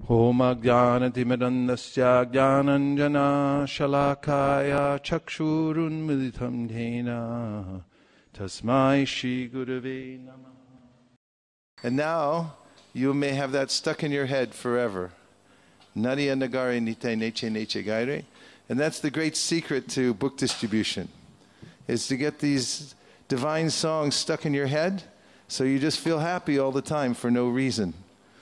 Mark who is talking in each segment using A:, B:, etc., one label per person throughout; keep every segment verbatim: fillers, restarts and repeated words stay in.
A: Om Ajnanatimirandasya Jnananjana Shalakaya Chakshurun Militam Dhena Tasmai Shri Gurave Namah. And now you may have that stuck in your head forever. Nadiya Nagare Nite Neche Neche Gaire. And that's the great secret to book distribution, is to get these divine songs stuck in your head so you just feel happy all the time for no reason.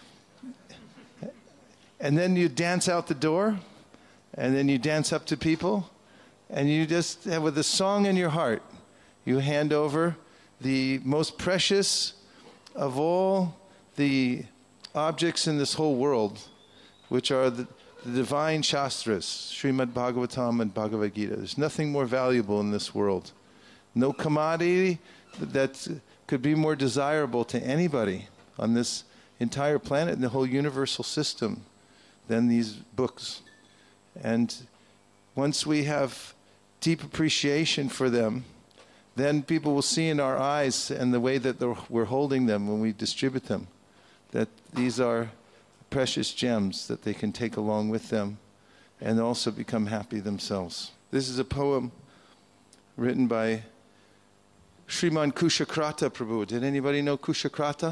A: And then you dance out the door, and then you dance up to people, and you just, with a song in your heart, you hand over the most precious of all the objects in this whole world, which are the, the divine Shastras, Srimad Bhagavatam and Bhagavad Gita. There's nothing more valuable in this world. No commodity that could be more desirable to anybody on this entire planet and the whole universal system than these books. And once we have deep appreciation for them, then people will see in our eyes and the way that we're holding them when we distribute them, that these are precious gems that they can take along with them and also become happy themselves. This is a poem written by Sriman Kushakrata Prabhu. Did anybody know Kushakrata?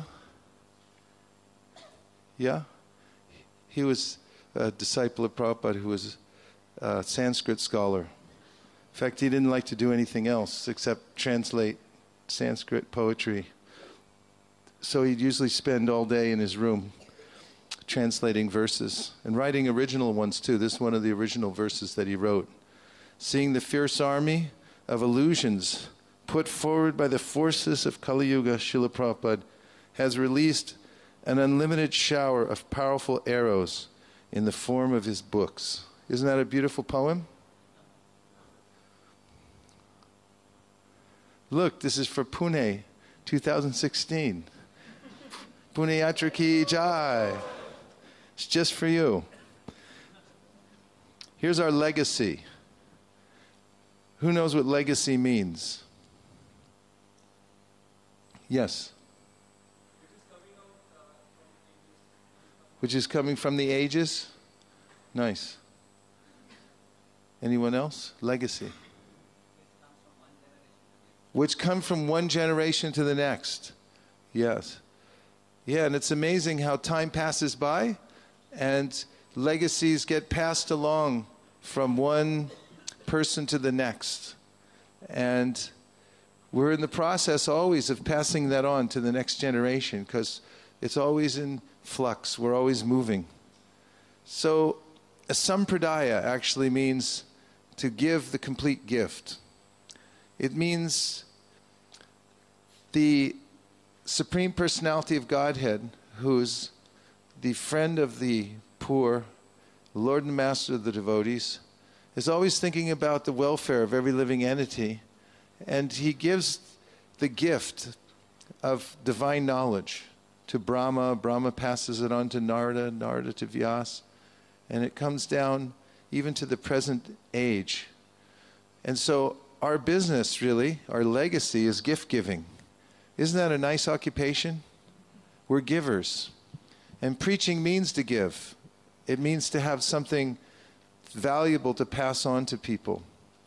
A: Yeah? He was a disciple of Prabhupada who was a Sanskrit scholar. In fact, he didn't like to do anything else except translate Sanskrit poetry. So he'd usually spend all day in his room translating verses and writing original ones too. This is one of the original verses that he wrote. Seeing the fierce army of illusions put forward by the forces of Kali Yuga, Srila Prabhupada has released an unlimited shower of powerful arrows in the form of his books. Isn't that a beautiful poem? Look, this is for Pune, two thousand sixteen. Pune Yatra Ki Jai. It's just for you. Here's our legacy. Who knows what legacy means? Yes. Which is coming from the ages? Nice. Anyone else? Legacy. Which come from one generation to the next. Yes. Yeah, and it's amazing how time passes by and legacies get passed along from one person to the next. And we're in the process always of passing that on to the next generation because it's always in flux. We're always moving. So a sampradaya actually means to give the complete gift. It means the Supreme Personality of Godhead, who's the friend of the poor, Lord and Master of the devotees, is always thinking about the welfare of every living entity, and he gives the gift of divine knowledge to Brahma. Brahma passes it on to Narada, Narada to Vyas, and it comes down even to the present age. And so our business, really, our legacy is gift giving. Isn't that a nice occupation? We're givers. And preaching means to give. It means to have something valuable to pass on to people.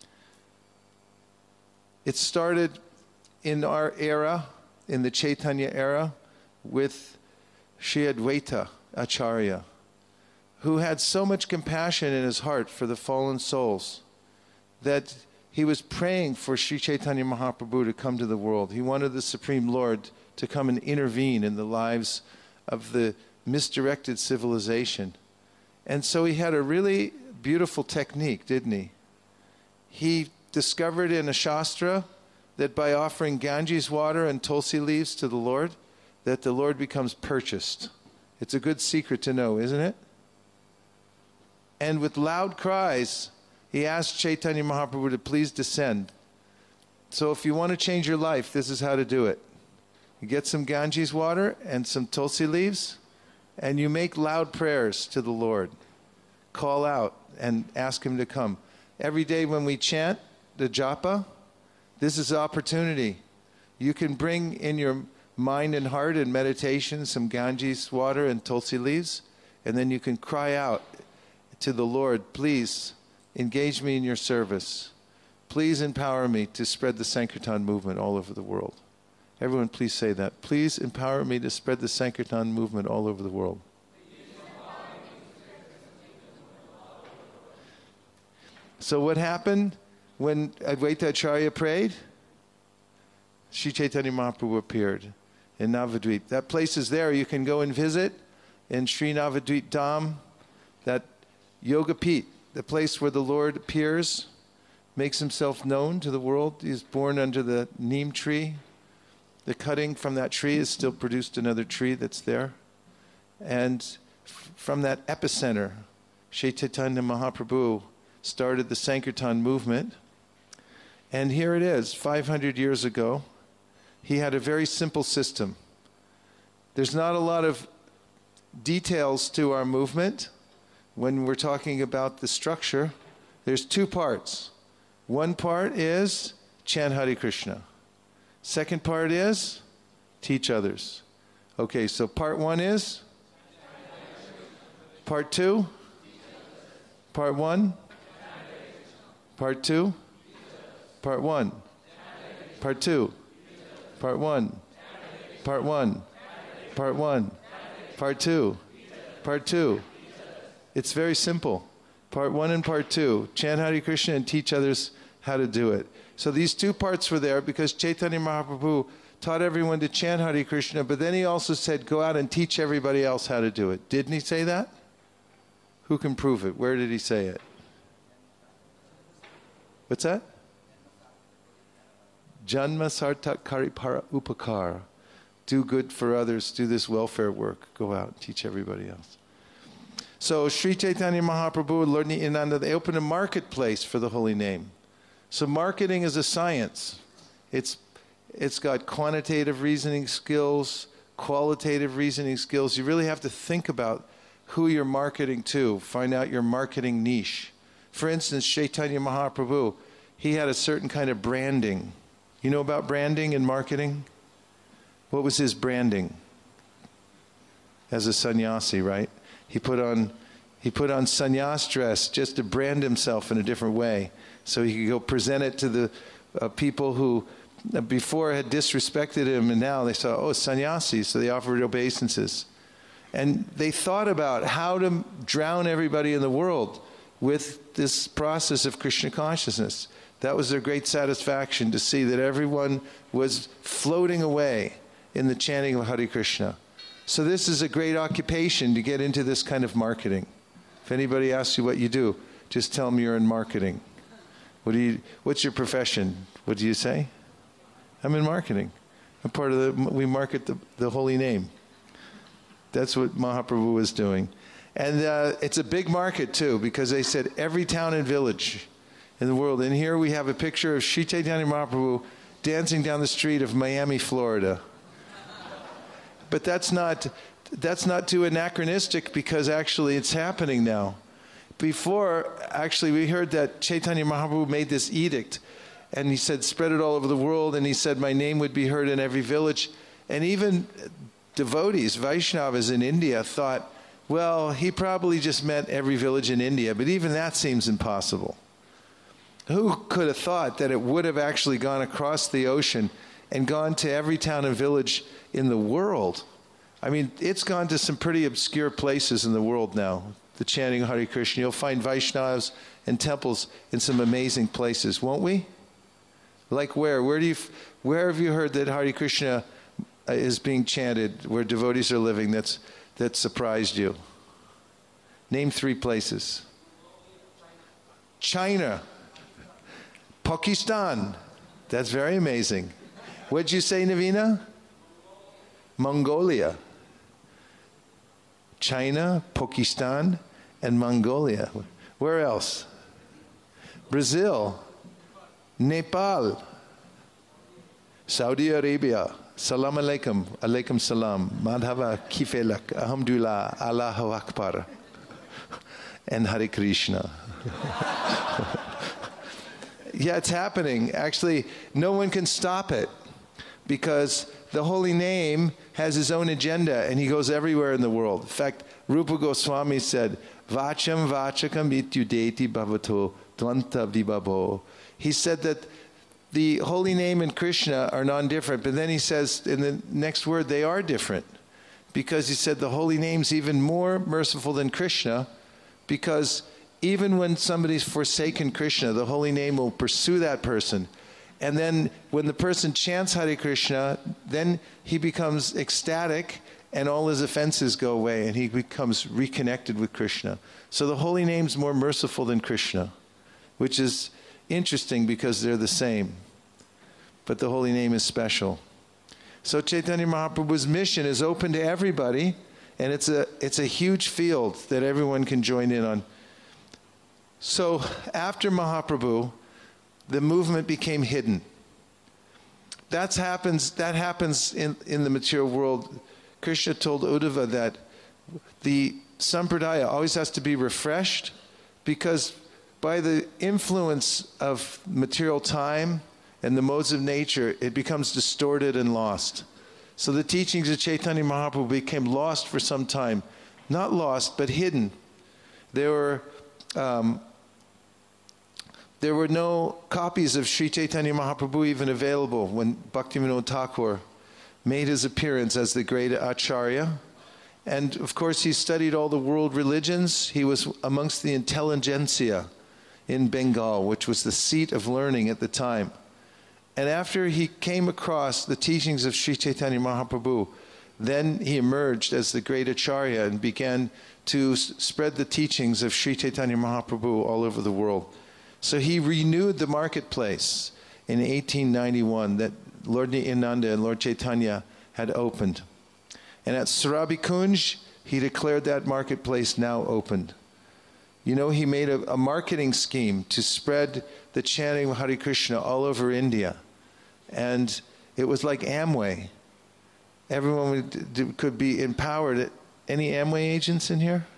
A: It started in our era, in the Chaitanya era, with Sri Advaita Acharya, who had so much compassion in his heart for the fallen souls that he was praying for Sri Chaitanya Mahaprabhu to come to the world. He wanted the Supreme Lord to come and intervene in the lives of the misdirected civilization. And so he had a really beautiful technique, didn't he? He discovered in a Shastra that by offering Ganges water and Tulsi leaves to the Lord, that the Lord becomes purchased. It's a good secret to know, isn't it? And with loud cries, he asked Chaitanya Mahaprabhu to please descend. So if you want to change your life, this is how to do it. You get some Ganges water and some Tulsi leaves, and you make loud prayers to the Lord. Call out and ask him to come. Every day when we chant the japa, this is an opportunity. You can bring in your mind and heart and meditation some Ganges water and Tulsi leaves, And then you can cry out to the Lord, please engage me in your service. Please empower me to spread the Sankirtan movement all over the world. Everyone please say that. Please empower me to spread the Sankirtan movement all over the world. So what happened when Advaita Acharya prayed? Sri Chaitanya Mahaprabhu appeared in Navadvip. That place is there. You can go and visit in Sri Navadvip Dham, that Yoga Pit, the place where the Lord appears, makes himself known to the world. He is born under the neem tree. The cutting from that tree has still produced another tree that's there. And f- from that epicenter, Sri Chaitanya Mahaprabhu started the Sankirtan movement. And here it is, five hundred years ago. He had a very simple system. There's not a lot of details to our movement. When we're talking about the structure, there's two parts. One part is chant Hare Krishna. Second part is teach others. Okay, so part one is? Part two? Part one? Part two? Part one. Part two. Part one. Part one. Part one. Part two. Part two. It's very simple. Part one and part two. Chant Hare Krishna and teach others how to do it. So these two parts were there because Chaitanya Mahaprabhu taught everyone to chant Hare Krishna, but then he also said, go out and teach everybody else how to do it. Didn't he say that? Who can prove it? Where did he say it? What's that? Janma sartak karipara upakar. Do good for others, do this welfare work. Go out and teach everybody else. So Sri Chaitanya Mahaprabhu and Lord Nityananda, they opened a marketplace for the holy name. So marketing is a science. It's, it's got quantitative reasoning skills, qualitative reasoning skills. You really have to think about who you're marketing to, find out your marketing niche. For instance, Chaitanya Mahaprabhu, he had a certain kind of branding. You know about branding and marketing? What was his branding? As a sannyasi, right? He put on he put on sannyas dress just to brand himself in a different way, so he could go present it to the uh, people who uh, before had disrespected him, and now they saw, oh, sannyasi, so they offered obeisances. And they thought about how to drown everybody in the world with this process of Krishna consciousness. That was their great satisfaction, to see that everyone was floating away in the chanting of Hare Krishna. So this is a great occupation, to get into this kind of marketing. If anybody asks you what you do, just tell them you're in marketing. What do you? What's your profession? What do you say? I'm in marketing. I'm part of the, we market the, the holy name. That's what Mahaprabhu was doing. And uh, it's a big market too, because they said every town and village in the world. And here we have a picture of Sri Chaitanya Mahaprabhu dancing down the street of Miami, Florida. But that's not, that's not too anachronistic, because actually it's happening now. Before, actually, we heard that Chaitanya Mahaprabhu made this edict, and he said, spread it all over the world, and he said, my name would be heard in every village. And even devotees, Vaishnavas in India, thought, well, he probably just meant every village in India, but even that seems impossible. Who could have thought that it would have actually gone across the ocean and gone to every town and village in the world? I mean, it's gone to some pretty obscure places in the world now, the chanting of Hare Krishna. You'll find Vaishnavas and temples in some amazing places, won't we? Like where? Where do you, where have you heard that Hare Krishna is being chanted, where devotees are living, that's, that surprised you? Name three places. China. Pakistan. That's very amazing. What'd you say, Navina? Mongolia. China, Pakistan, and Mongolia. Where else? Brazil. Nepal. Saudi Arabia. Salam alaikum. Alaikum salam. Madhava kifelak. Alhamdulillah. Allahu Akbar. And Hare Krishna. Yeah, it's happening. Actually, no one can stop it, because the holy name has his own agenda, and he goes everywhere in the world. In fact, Rupa Goswami said, Vacham vachakam ityudeti bhavato dvanta vibhavo. He said that the holy name and Krishna are non-different, but then he says in the next word, they are different. Because he said the holy name's even more merciful than Krishna, because even when somebody's forsaken Krishna, the holy name will pursue that person. And then when the person chants Hare Krishna, then he becomes ecstatic and all his offenses go away and he becomes reconnected with Krishna. So the holy name's more merciful than Krishna, which is interesting because they're the same. But the holy name is special. So Chaitanya Mahaprabhu's mission is open to everybody, and it's a, it's a huge field that everyone can join in on. So after Mahaprabhu, the movement became hidden. That's happens, that happens in, in the material world. Krishna told Uddhava that the sampradaya always has to be refreshed, because by the influence of material time and the modes of nature, it becomes distorted and lost. So the teachings of Chaitanya Mahaprabhu became lost for some time. Not lost, but hidden. There were, um, there were no copies of Sri Chaitanya Mahaprabhu even available when Bhaktivinoda Thakur made his appearance as the great Acharya. And of course he studied all the world religions. He was amongst the intelligentsia in Bengal, which was the seat of learning at the time. And after he came across the teachings of Sri Chaitanya Mahaprabhu, then he emerged as the great Acharya and began to s- spread the teachings of Sri Chaitanya Mahaprabhu all over the world. So he renewed the marketplace in eighteen ninety-one that Lord Nityananda and Lord Chaitanya had opened. And at Surabhi Kunj, he declared that marketplace now opened. You know, he made a, a marketing scheme to spread the chanting of Hare Krishna all over India. And it was like Amway. Everyone would, d- could be empowered. Any Amway agents in here?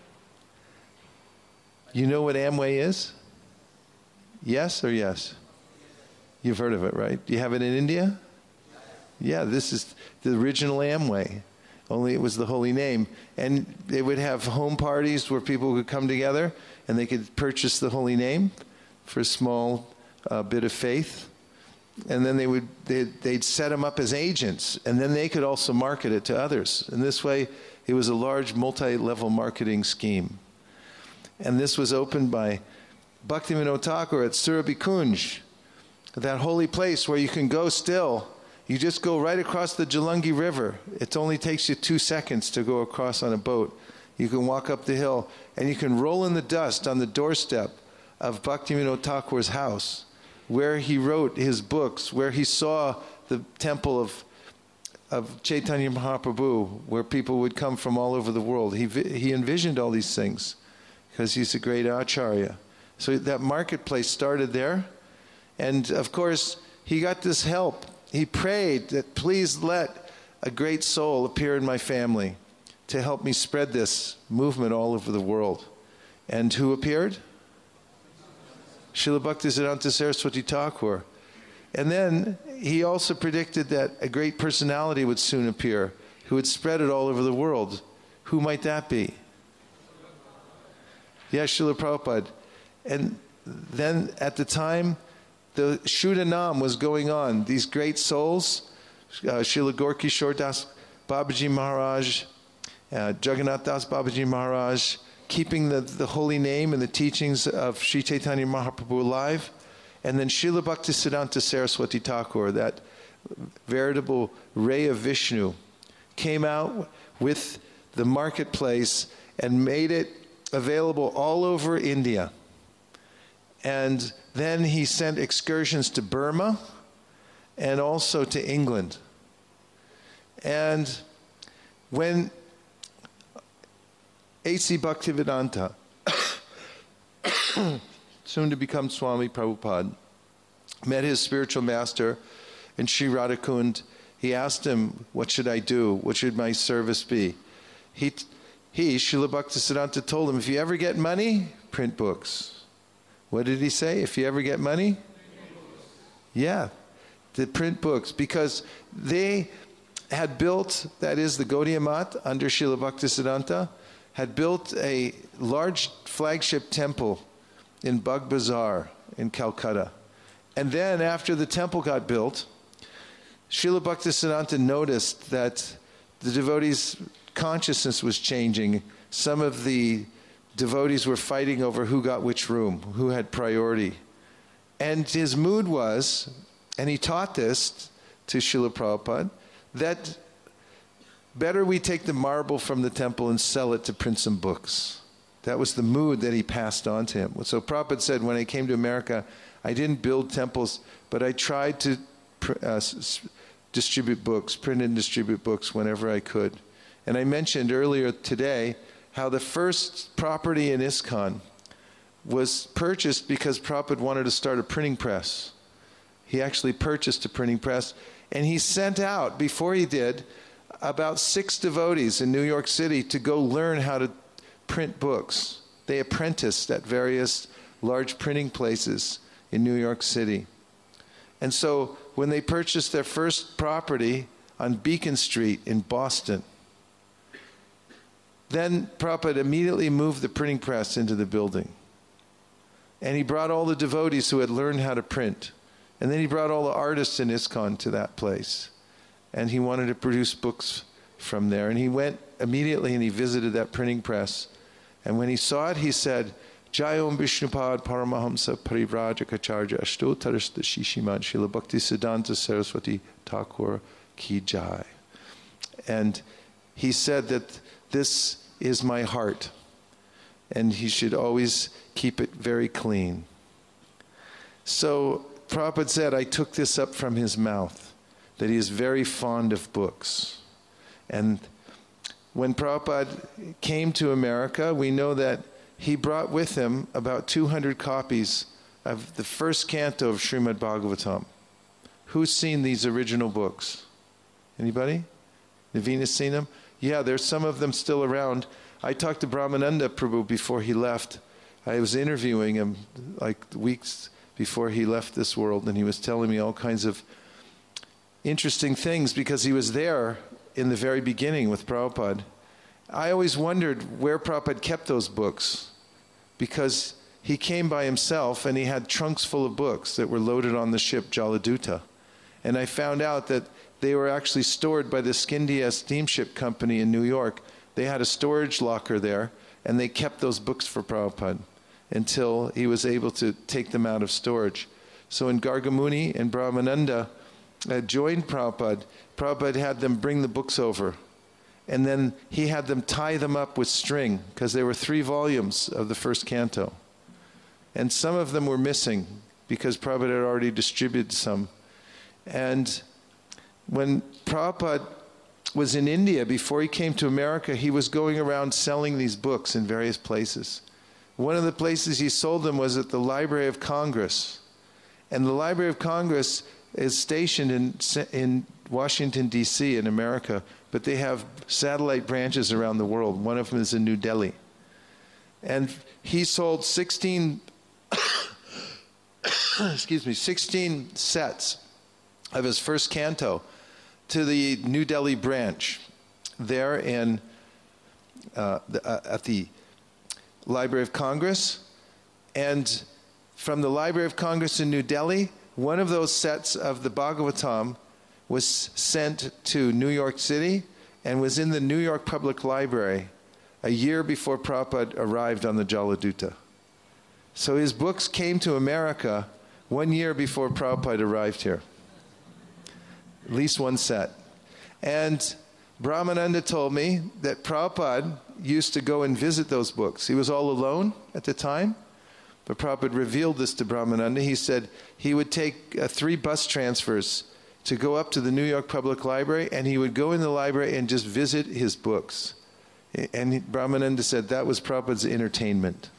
A: You know what Amway is? Yes or yes? You've heard of it, right? Do you have it in India? Yeah, this is the original Amway. Only it was the holy name. And they would have home parties where people could come together and they could purchase the holy name for a small uh, bit of faith. And then they would, they'd, they'd set them up as agents, and then they could also market it to others. And this way, it was a large multi-level marketing scheme. And this was opened by Bhaktivinoda Thakur at Surabhi Kunj, that holy place where you can go still. You just go right across the Jalangi River. It only takes you two seconds to go across on a boat. You can walk up the hill, and you can roll in the dust on the doorstep of Bhaktivinoda Thakur's house, where he wrote his books, where he saw the temple of, of Chaitanya Mahaprabhu, where people would come from all over the world. He, he envisioned all these things because he's a great Acharya. So that marketplace started there. And of course, he got this help. He prayed that please let a great soul appear in my family to help me spread this movement all over the world. And who appeared? Srila Bhaktisiddhanta Saraswati Thakur. And then he also predicted that a great personality would soon appear who would spread it all over the world. Who might that be? Yes, Srila Prabhupada. And then at the time, the Shuddhanam was going on. These great souls, uh, Srila Gorkishore Das Babaji Maharaj, uh, Jagannath Das Babaji Maharaj, keeping the, the holy name and the teachings of Sri Chaitanya Mahaprabhu alive. And then Srila Bhaktisiddhanta Saraswati Thakur, that veritable ray of Vishnu, came out with the marketplace and made it available all over India. And then he sent excursions to Burma and also to England. And when A C Bhaktivedanta, soon to become Swami Prabhupada, met his spiritual master in Sri Radhakund, he asked him, what should I do? What should my service be? He, he Srila Bhaktisiddhanta, told him, if you ever get money, print books. What did he say? If you ever get money? Yeah, to print books. Because they, had built, that is the Gaudiya Math under Srila Bhaktisiddhanta, had built a large flagship temple in Bagh Bazar in Calcutta. And then after the temple got built, Srila Bhaktisiddhanta noticed that the devotees' consciousness was changing. Some of the devotees were fighting over who got which room, who had priority. And his mood was, and he taught this to Srila Prabhupada, that better we take the marble from the temple and sell it to print some books. That was the mood that he passed on to him. So Prabhupada said, when I came to America, I didn't build temples, but I tried to uh, s- distribute books, print and distribute books whenever I could. And I mentioned earlier today how the first property in ISKCON was purchased because Prabhupada wanted to start a printing press. He actually purchased a printing press, and he sent out, before he did, about six devotees in New York City to go learn how to print books. They apprenticed at various large printing places in New York City. And so when they purchased their first property on Beacon Street in Boston, then Prabhupada immediately moved the printing press into the building. And he brought all the devotees who had learned how to print. And then he brought all the artists in ISKCON to that place. And he wanted to produce books from there. And he went immediately and he visited that printing press. And when he saw it, he said, Jayom Vishnupad Paramahamsa Parivrajacacharya Ashtotarasta Shishiman Srila Bhaktisiddhanta Saraswati Thakur Ki Jai. And he said that this is my heart, and he should always keep it very clean. So Prabhupada said, I took this up from his mouth, that he is very fond of books. And when Prabhupada came to America, we know that he brought with him about two hundred copies of the first canto of Srimad Bhagavatam. Who's seen these original books? Anybody? Naveen's seen them? Yeah, there's some of them still around. I talked to Brahmananda Prabhu before he left. I was interviewing him like weeks before he left this world, and he was telling me all kinds of interesting things because he was there in the very beginning with Prabhupada. I always wondered where Prabhupada kept those books, because he came by himself and he had trunks full of books that were loaded on the ship Jaladuta. And I found out that they were actually stored by the Scindia Steamship Company in New York. They had a storage locker there, and they kept those books for Prabhupada until he was able to take them out of storage. So when Gargamuni and Brahmananda uh, joined Prabhupada, Prabhupada had them bring the books over. And then he had them tie them up with string, because there were three volumes of the first canto. And some of them were missing, because Prabhupada had already distributed some. And when Prabhupada was in India, before he came to America, he was going around selling these books in various places. One of the places he sold them was at the Library of Congress. And the Library of Congress is stationed in, in Washington, D C in America, but they have satellite branches around the world. One of them is in New Delhi. And he sold sixteen, excuse me, sixteen sets of his first canto to the New Delhi branch there in uh, the, uh, at the Library of Congress. And from the Library of Congress in New Delhi, one of those sets of the Bhagavatam was sent to New York City and was in the New York Public Library a year before Prabhupada arrived on the Jaladuta. So his books came to America one year before Prabhupada arrived here. At least one set. And Brahmananda told me that Prabhupada used to go and visit those books. He was all alone at the time, but Prabhupada revealed this to Brahmananda. He said he would take uh, three bus transfers to go up to the New York Public Library, and he would go in the library and just visit his books. And Brahmananda said that was Prabhupada's entertainment,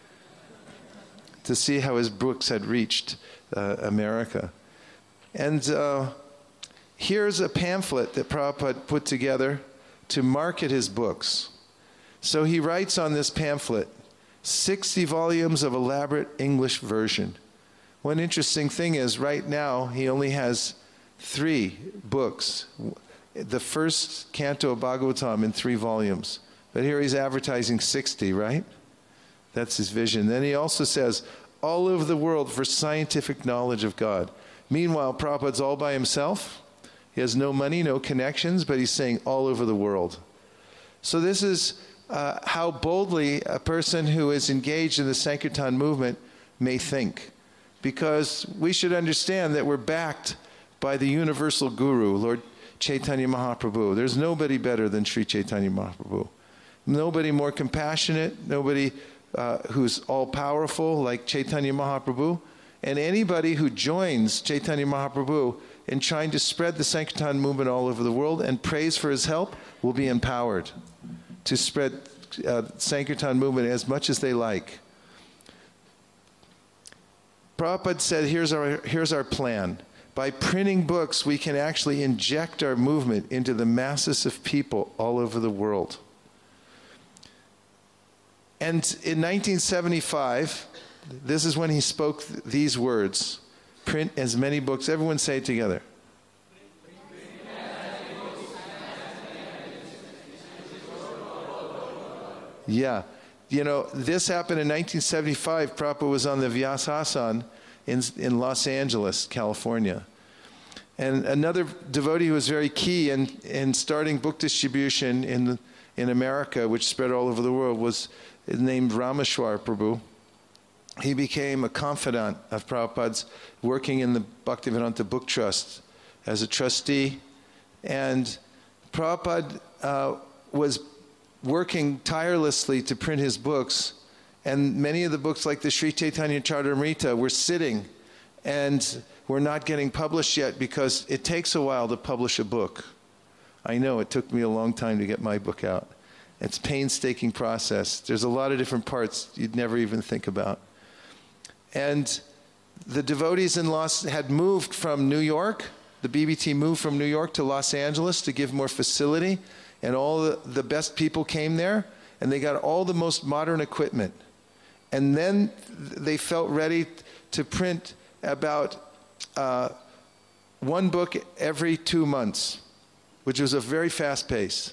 A: to see how his books had reached uh, America. And uh, here's a pamphlet that Prabhupada put together to market his books. So he writes on this pamphlet, sixty volumes of elaborate English version. One interesting thing is, right now, he only has three books the first canto of Bhagavatam in three volumes. But here he's advertising sixty, right? That's his vision. Then he also says, all over the world for scientific knowledge of God. Meanwhile, Prabhupada's all by himself. He has no money, no connections, but he's saying all over the world. So this is uh, how boldly a person who is engaged in the Sankirtan movement may think. Because we should understand that we're backed by the universal guru, Lord Chaitanya Mahaprabhu. There's nobody better than Sri Chaitanya Mahaprabhu. Nobody more compassionate, nobody uh, who's all-powerful like Chaitanya Mahaprabhu. And anybody who joins Chaitanya Mahaprabhu in trying to spread the Sankirtan movement all over the world and prays for his help will be empowered to spread uh, Sankirtan movement as much as they like. Prabhupada said, here's our, here's our plan. By printing books, we can actually inject our movement into the masses of people all over the world. And in nineteen seventy-five, this is when he spoke th- these words, print as many books. Everyone say it together. Yeah. You know, this happened in nineteen seventy-five. Prabhupada was on the Vyasasan in, in Los Angeles, California. And another devotee who was very key in, in starting book distribution in, in America, which spread all over the world, was named Rameshwar Prabhu. He became a confidant of Prabhupada's, working in the Bhaktivedanta Book Trust as a trustee. And Prabhupada uh, was working tirelessly to print his books, and many of the books like the Sri Chaitanya Charitamrita were sitting and were not getting published yet because it takes a while to publish a book. I know it took me a long time to get my book out. It's a painstaking process. There's a lot of different parts you'd never even think about. And the devotees in Los had moved from New York. The B B T moved from New York to Los Angeles to give more facility. And all the, the best people came there, and they got all the most modern equipment. And then they felt ready to print about uh, one book every two months, which was a very fast pace.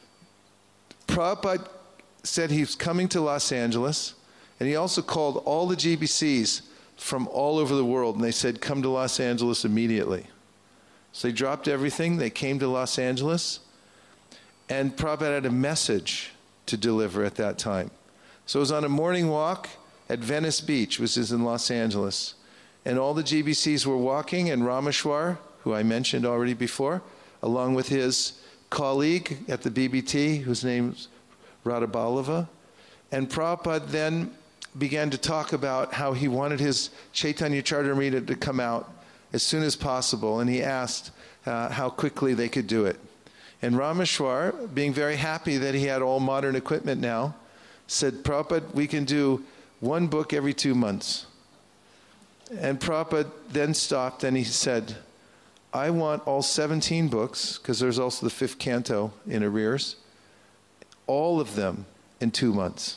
A: Prabhupada said he was coming to Los Angeles, and he also called all the G B Cs from all over the world, and they said, come to Los Angeles immediately. So they dropped everything, they came to Los Angeles, and Prabhupada had a message to deliver at that time. So it was on a morning walk at Venice Beach, which is in Los Angeles. And all the G B Cs were walking, and Rameshwar, who I mentioned already before, along with his colleague at the B B T, whose name's Radhaballava. And Prabhupada then began to talk about how he wanted his Chaitanya Charitamrita to come out as soon as possible, and he asked uh, how quickly they could do it. And Rameshwar, being very happy that he had all modern equipment now, said, Prabhupada, we can do one book every two months. And Prabhupada then stopped and he said, I want all seventeen books, because there's also the fifth canto in arrears, all of them in two months.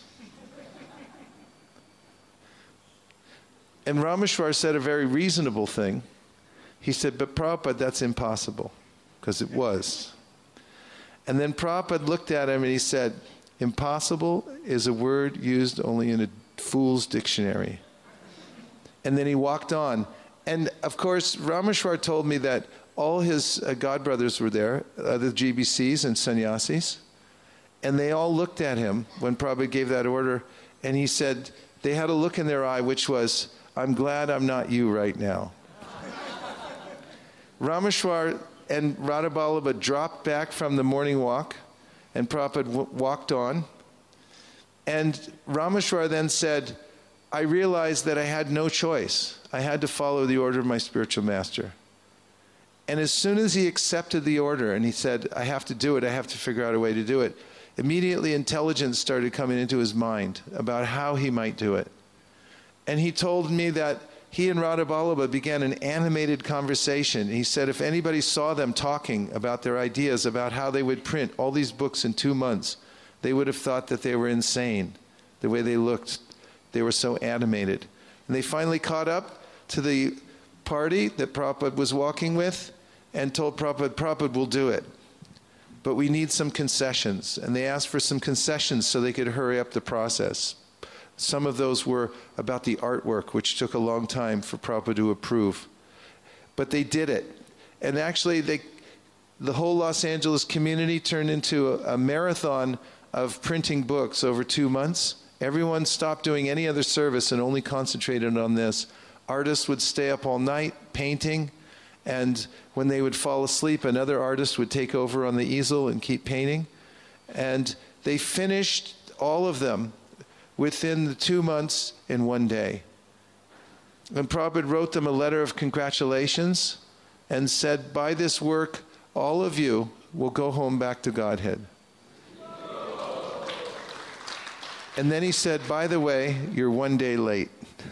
A: And Rameshwar said a very reasonable thing. He said, but Prabhupada, that's impossible, because it was. And then Prabhupada looked at him and he said, impossible is a word used only in a fool's dictionary. And then he walked on. And of course, Rameshwar told me that all his uh, godbrothers were there, uh, the G B Cs and sannyasis, and they all looked at him when Prabhupada gave that order, and he said, they had a look in their eye which was, I'm glad I'm not you right now. Rameshwar and Radhaballava dropped back from the morning walk, and Prabhupada w- walked on. And Rameshwar then said, I realized that I had no choice. I had to follow the order of my spiritual master. And as soon as he accepted the order and he said, I have to do it, I have to figure out a way to do it, immediately intelligence started coming into his mind about how he might do it. And he told me that he and Radhaballava began an animated conversation. He said if anybody saw them talking about their ideas about how they would print all these books in two months, they would have thought that they were insane, the way they looked. They were so animated. And they finally caught up to the party that Prabhupada was walking with and told Prabhupada, Prabhupada will do it. but we need some concessions. And they asked for some concessions so they could hurry up the process. Some of those were about the artwork, which took a long time for Prabhupada to approve. But they did it. And actually, they, the whole Los Angeles community turned into a, a marathon of printing books over two months. Everyone stopped doing any other service and only concentrated on this. Artists would stay up all night painting, and when they would fall asleep, another artist would take over on the easel and keep painting. And they finished all of them within the two months in one day. And Prabhupada wrote them a letter of congratulations and said, by this work, all of you will go home back to Godhead. And then he said, by the way, you're one day late.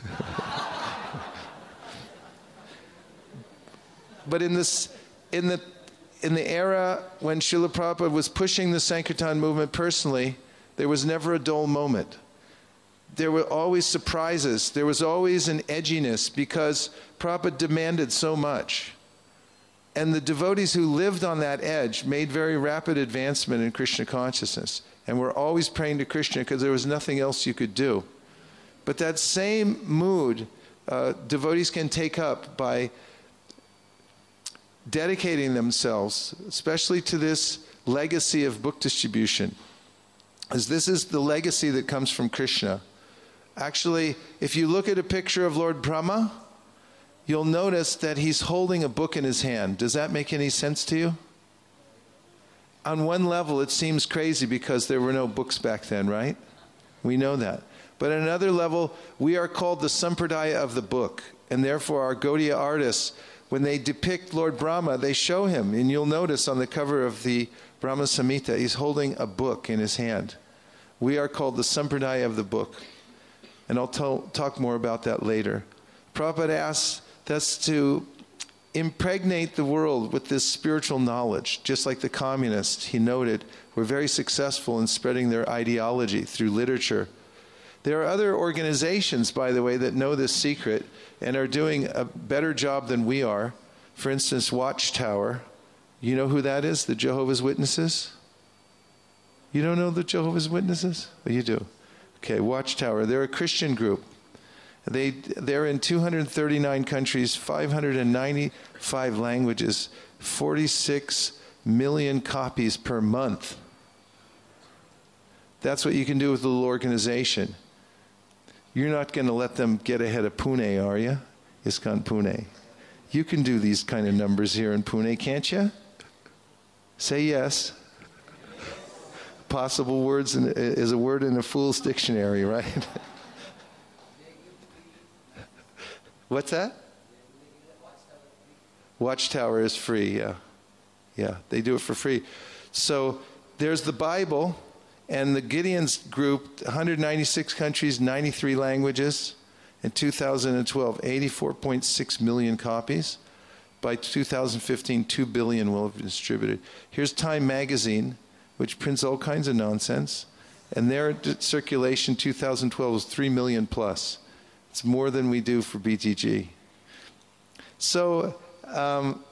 A: But in this, in the, in the era when Srila Prabhupada was pushing the Sankirtan movement personally, there was never a dull moment. There were always surprises. There was always an edginess because Prabhupada demanded so much. And the devotees who lived on that edge made very rapid advancement in Krishna consciousness. And were always praying to Krishna because there was nothing else you could do. But that same mood, uh, devotees can take up by dedicating themselves, especially to this legacy of book distribution, as this is the legacy that comes from Krishna. Actually, if you look at a picture of Lord Brahma, you'll notice that he's holding a book in his hand. Does that make any sense to you? On one level, it seems crazy because there were no books back then, right? We know that. But on another level, we are called the Sampradaya of the book. And therefore, our Gaudiya artists, when they depict Lord Brahma, they show him. And you'll notice on the cover of the Brahma Samhita, he's holding a book in his hand. We are called the Sampradaya of the book. And I'll talk more about that later. Prabhupada asks us to impregnate the world with this spiritual knowledge, just like the communists, he noted, were very successful in spreading their ideology through literature. There are other organizations, by the way, that know this secret and are doing a better job than we are. For instance, Watchtower. You know who that is? The Jehovah's Witnesses? You don't know the Jehovah's Witnesses? Oh, you do. Okay, Watchtower. They're a Christian group. They, they're in two hundred thirty-nine countries, five hundred ninety-five languages, forty-six million copies per month. That's what you can do with a little organization. You're not going to let them get ahead of Pune, are you? ISKCON Pune. You can do these kind of numbers here in Pune, can't you? Say yes. Possible words in, is a word in a fool's dictionary, right? What's that? Watchtower is free, yeah. Yeah, they do it for free. So there's the Bible, and the Gideon's group, one hundred ninety-six countries, ninety-three languages. In two thousand twelve, eighty-four point six million copies. By two thousand fifteen, two billion will have been distributed. Here's Time Magazine, which prints all kinds of nonsense. And their circulation, two thousand twelve, was three million plus. It's more than we do for B T G. So um,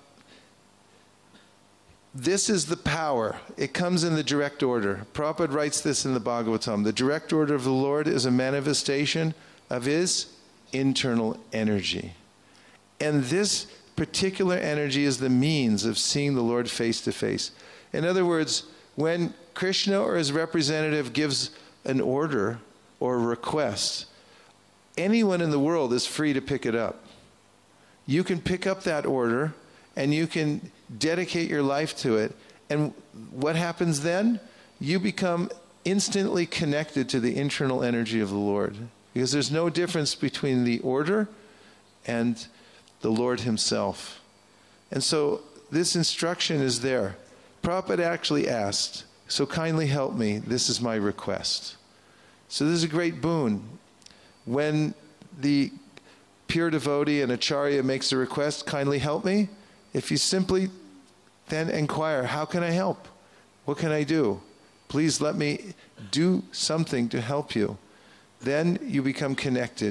A: this is the power. It comes in the direct order. Prabhupada writes this in the Bhagavatam. The direct order of the Lord is a manifestation of his internal energy. And this particular energy is the means of seeing the Lord face to face. In other words, when Krishna or his representative gives an order or a request, anyone in the world is free to pick it up. You can pick up that order and you can dedicate your life to it. And what happens then? You become instantly connected to the internal energy of the Lord. Because there's no difference between the order and the Lord himself. And so this instruction is there. Prabhupada actually asked, so kindly help me, this is my request. So this is a great boon. When the pure devotee and acharya makes a request, kindly help me, if you simply then inquire, how can I help? What can I do? Please let me do something to help you. Then you become connected.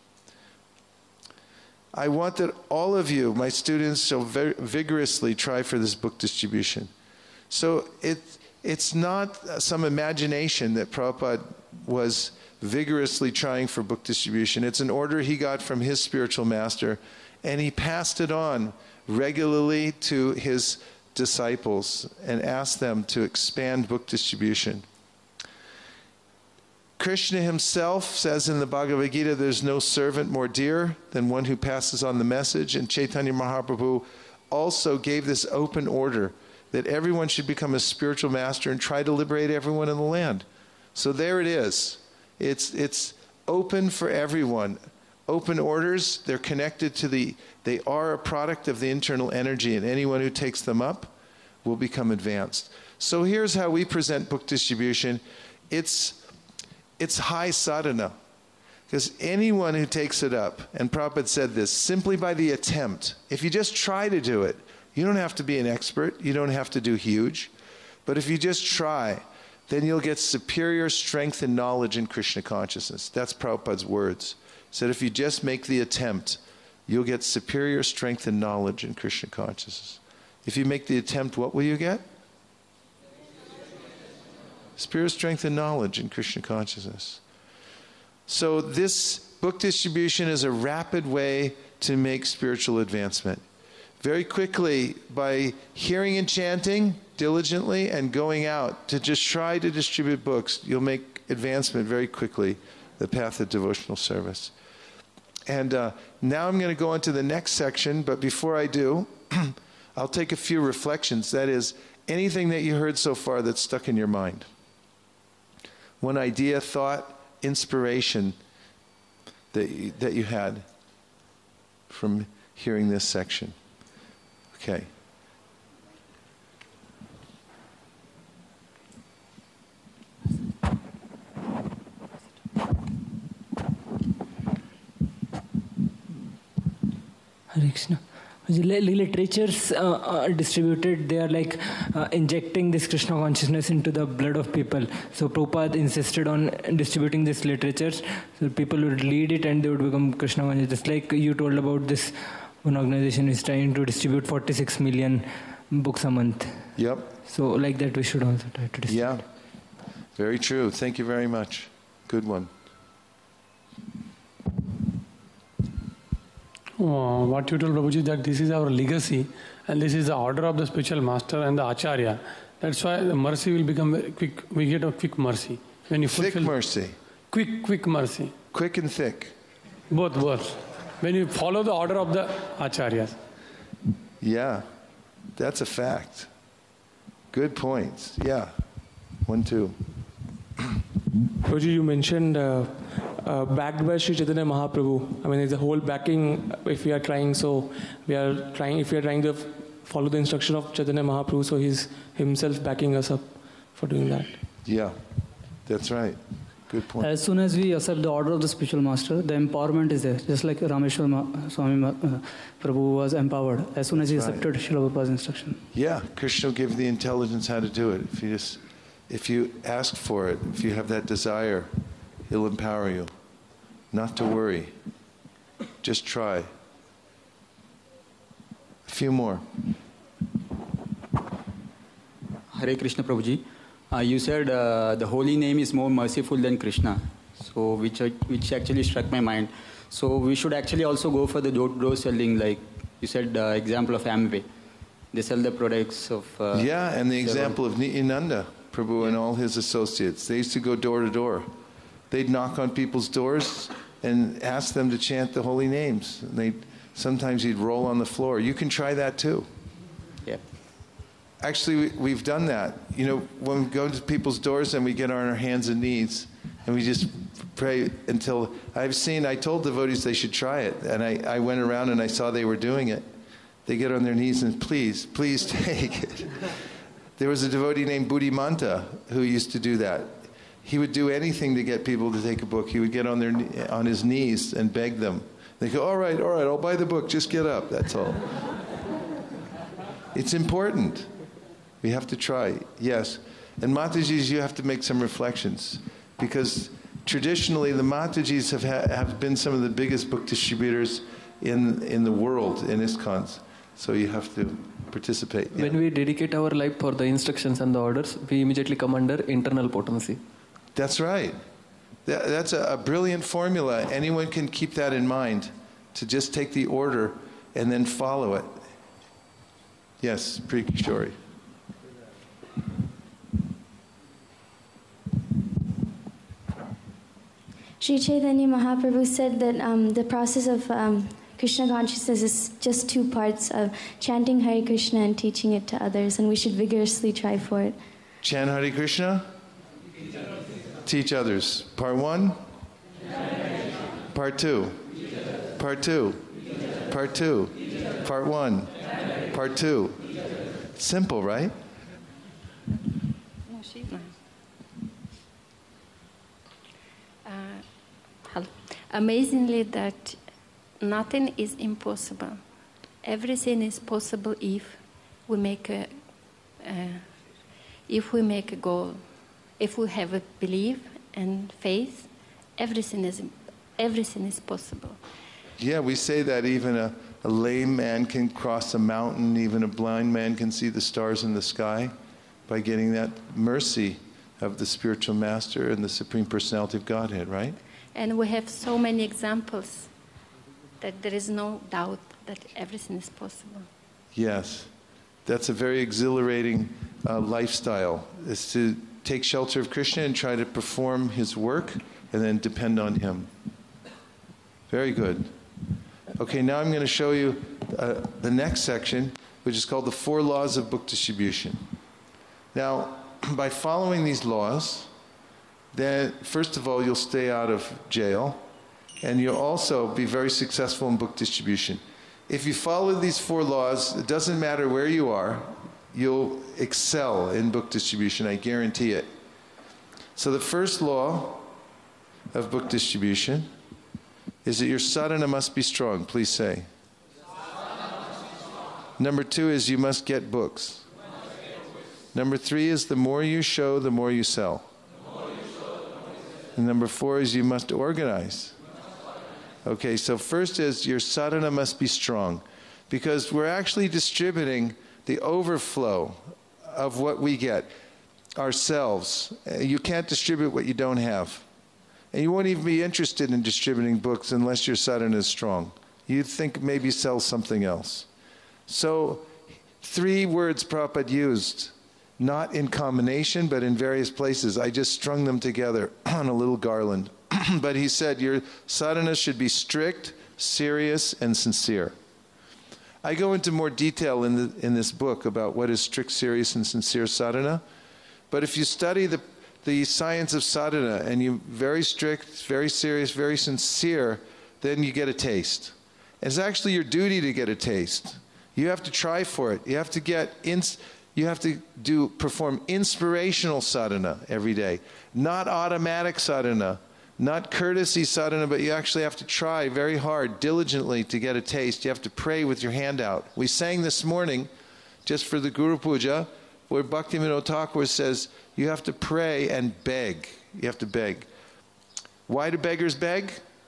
A: I want that all of you, my students, shall very vigorously try for this book distribution. So it, it's not some imagination that Prabhupada was vigorously trying for book distribution. It's an order he got from his spiritual master, and he passed it on regularly to his disciples and asked them to expand book distribution. Krishna himself says in the Bhagavad Gita, there's no servant more dear than one who passes on the message, and Chaitanya Mahaprabhu also gave this open order that everyone should become a spiritual master and try to liberate everyone in the land. So there it is. It's, it's open for everyone. Open orders, they're connected to the, they are a product of the internal energy, and anyone who takes them up will become advanced. So here's how we present book distribution. It's, it's high sadhana. Because anyone who takes it up, and Prabhupada said this, simply by the attempt, if you just try to do it, you don't have to be an expert, you don't have to do huge, but if you just try, then you'll get superior strength and knowledge in Krishna consciousness. That's Prabhupada's words. He said if you just make the attempt, you'll get superior strength and knowledge in Krishna consciousness. If you make the attempt, what will you get? Superior strength and knowledge in Krishna consciousness. So this book distribution is a rapid way to make spiritual advancement. Very quickly, by hearing and chanting diligently and going out to just try to distribute books, you'll make advancement very quickly, the path of devotional service. And uh, now I'm going to go into the next section, but before I do, I'll take a few reflections. That is, anything that you heard so far that's stuck in your mind. One idea, thought, inspiration that you, that you had from hearing this section. Okay.
B: Hare Krishna. The literatures uh, are distributed, they are like uh, injecting this Krishna consciousness into the blood of people. So Prabhupada insisted on distributing these literatures, so people would read it and they would become Krishna conscious. Just like you told about this, one organization is trying to distribute forty-six million books a month.
A: Yep.
B: So like that we should also try to distribute.
A: Yeah, very true. Thank you very much. Good one.
C: Uh, what you told Prabhuji, that this is our legacy and this is the order of the spiritual master and the acharya. That's why the mercy will become very quick. We get a quick mercy. When you
A: thick mercy.
C: Quick, quick mercy.
A: Quick and thick.
C: Both, both. When you follow the order of the acharyas.
A: Yeah, that's a fact. Good points. Yeah. One, two.
D: Prabhuji, you mentioned uh, uh, backed by Sri Chaitanya Mahaprabhu. I mean, there's a whole backing if we are trying, so we are trying, if we are trying to follow the instruction of Chaitanya Mahaprabhu, so he's himself backing us up for doing that.
A: Yeah, that's right. Good point.
E: As soon as we accept the order of the spiritual master, the empowerment is there. Just like Rameshwar Ma- Swami Ma- uh, Prabhu was empowered as soon as he accepted Srila Prabhupada's instruction.
A: Yeah, Krishna will give the intelligence how to do it. If you just, if you ask for it, if you have that desire, he'll empower you. Not to worry. Just try. A few more.
F: Hare Krishna Prabhuji. Uh, you said uh, the holy name is more merciful than Krishna, so which which actually struck my mind. So we should actually also go for the door-to-door selling, like you said, uh, example of Amway. They sell the products of... Uh,
A: yeah, and the example of Nityananda Prabhu yeah. and all his associates. They used to go door to door. They'd knock on people's doors and ask them to chant the holy names. And they sometimes he'd roll on the floor. You can try that too.
F: Yeah.
A: Actually, we've done that. You know, when we go to people's doors and we get on our hands and knees and we just pray until I've seen, I told devotees they should try it. And I, I went around and I saw they were doing it. They get on their knees and please, please take it. There was a devotee named Buddhimanta who used to do that. He would do anything to get people to take a book. He would get on their on his knees and beg them. They go, all right, all right, I'll buy the book. Just get up. That's all. It's important. We have to try, yes. And Matajis, you have to make some reflections. Because traditionally, the Matajis have, ha- have been some of the biggest book distributors in, in the world, in ISKCONs. So you have to participate. Yeah.
G: When we dedicate our life for the instructions and the orders, we immediately come under internal potency.
A: That's right. That, that's a, a brilliant formula. Anyone can keep that in mind, to just take the order and then follow it. Yes, Prikishori.
H: Sri Chaitanya Mahaprabhu said that um, the process of um, Krishna consciousness is just two parts of chanting Hare Krishna and teaching it to others, and we should vigorously try for it.
A: Chant Hare Krishna? Teach others. Part one? Part two? Part two? Part two? Part one? Part two? Simple, right?
I: Amazingly, that nothing is impossible. Everything is possible if we make a, uh, if we make a goal, if we have a belief and faith. Everything is everything is possible.
A: Yeah, we say that even a, a lame man can cross a mountain, even a blind man can see the stars in the sky by getting that mercy of the spiritual master and the Supreme Personality of Godhead, right?
I: And we have so many examples that there is no doubt that everything is possible.
A: Yes, that's a very exhilarating uh, lifestyle, is to take shelter of Krishna and try to perform his work and then depend on him. Very good. Okay, now I'm going to show you uh, the next section, which is called the Four Laws of Book Distribution. Now, by following these laws, then first of all, you'll stay out of jail, and you'll also be very successful in book distribution. If you follow these four laws, it doesn't matter where you are, you'll excel in book distribution, I guarantee it. So the first law of book distribution is that your sadhana must be strong. Please say. Number two is you must get books. Number three is the more you show, the more you sell. And number four is you must organize. Okay, so first is your sadhana must be strong, because we're actually distributing the overflow of what we get ourselves. You can't distribute what you don't have. And you won't even be interested in distributing books unless your sadhana is strong. You'd think maybe sell something else. So three words Prabhupada used, not in combination, but in various places. I just strung them together on a little garland. But he said, your sadhana should be strict, serious, and sincere. I go into more detail in, the, in this book about what is strict, serious, and sincere sadhana. But if you study the, the science of sadhana, and you're very strict, very serious, very sincere, then you get a taste. It's actually your duty to get a taste. You have to try for it. You have to get ins- You have to do perform inspirational sadhana every day, not automatic sadhana, not courtesy sadhana, but you actually have to try very hard, diligently to get a taste. You have to pray with your hand out. We sang this morning, just for the Guru Puja, where Bhaktivinoda Thakur says, you have to pray and beg. You have to beg. Why do beggars beg?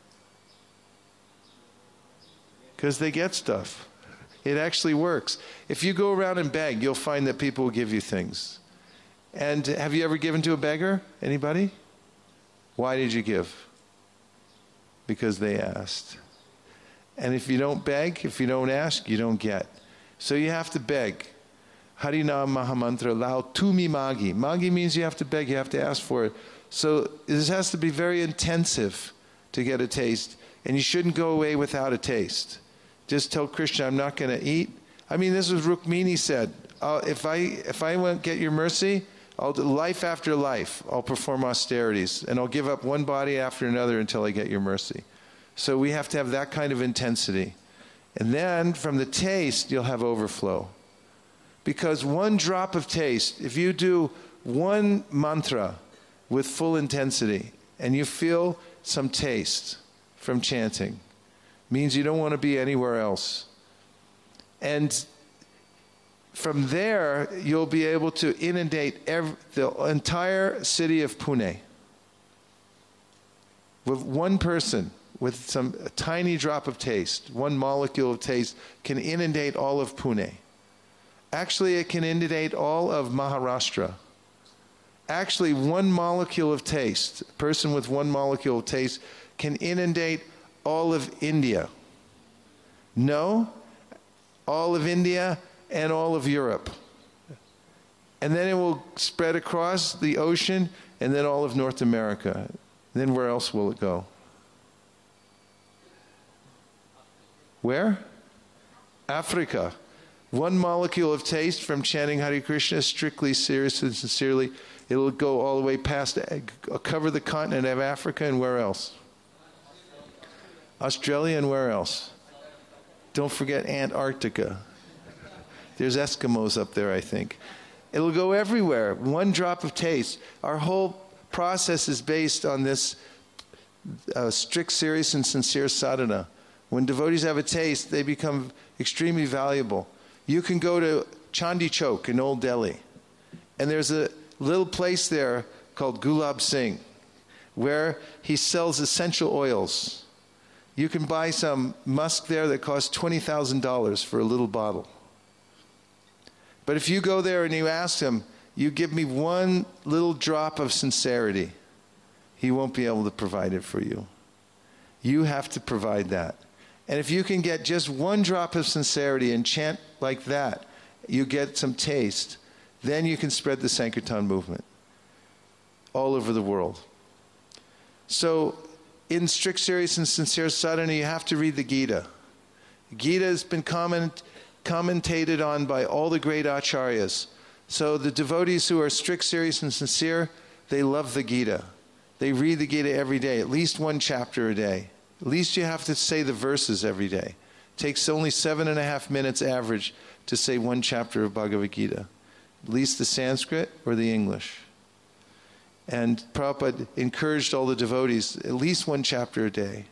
A: Because they get stuff. It actually works. If you go around and beg, you'll find that people will give you things. And have you ever given to a beggar? Anybody? Why did you give? Because they asked. And if you don't beg, if you don't ask, you don't get. So you have to beg. Harinam Mahamantra Lao Tumi Magi. Magi means you have to beg, you have to ask for it. So this has to be very intensive to get a taste. And you shouldn't go away without a taste. Just tell Krishna, I'm not going to eat. I mean, this is what Rukmini said. Uh, if I if I won't get your mercy, I'll do life after life. I'll perform austerities, and I'll give up one body after another until I get your mercy. So we have to have that kind of intensity. And then from the taste, you'll have overflow. Because one drop of taste, if you do one mantra with full intensity, and you feel some taste from chanting, means you don't want to be anywhere else. And from there, you'll be able to inundate every, the entire city of Pune. With one person, with some a tiny drop of taste, one molecule of taste, can inundate all of Pune. Actually, it can inundate all of Maharashtra. Actually, one molecule of taste, a person with one molecule of taste, can inundate all of India. No, all of India and all of Europe. And then it will spread across the ocean and then all of North America. Then where else will it go? Where? Africa. One molecule of taste from chanting Hare Krishna, strictly, seriously, and sincerely, it will go all the way past, cover the continent of Africa, and where else? Australia, and where else? Don't forget Antarctica. There's Eskimos up there, I think. It'll go everywhere. One drop of taste. Our whole process is based on this uh, strict, serious, and sincere sadhana. When devotees have a taste, they become extremely valuable. You can go to Chandi Chowk in Old Delhi, and there's a little place there called Gulab Singh, where he sells essential oils. You can buy some musk there that costs twenty thousand dollars for a little bottle. But if you go there and you ask him, you give me one little drop of sincerity, he won't be able to provide it for you. You have to provide that. And if you can get just one drop of sincerity and chant like that, you get some taste, then you can spread the Sankirtan movement all over the world. So in strict, serious, and sincere sadhana, you have to read the Gita. Gita has been comment, commentated on by all the great acharyas. So the devotees who are strict, serious, and sincere, they love the Gita. They read the Gita every day, at least one chapter a day. At least you have to say the verses every day. It takes only seven and a half minutes average to say one chapter of Bhagavad Gita. At least the Sanskrit or the English. And Prabhupada encouraged all the devotees, at least one chapter a day.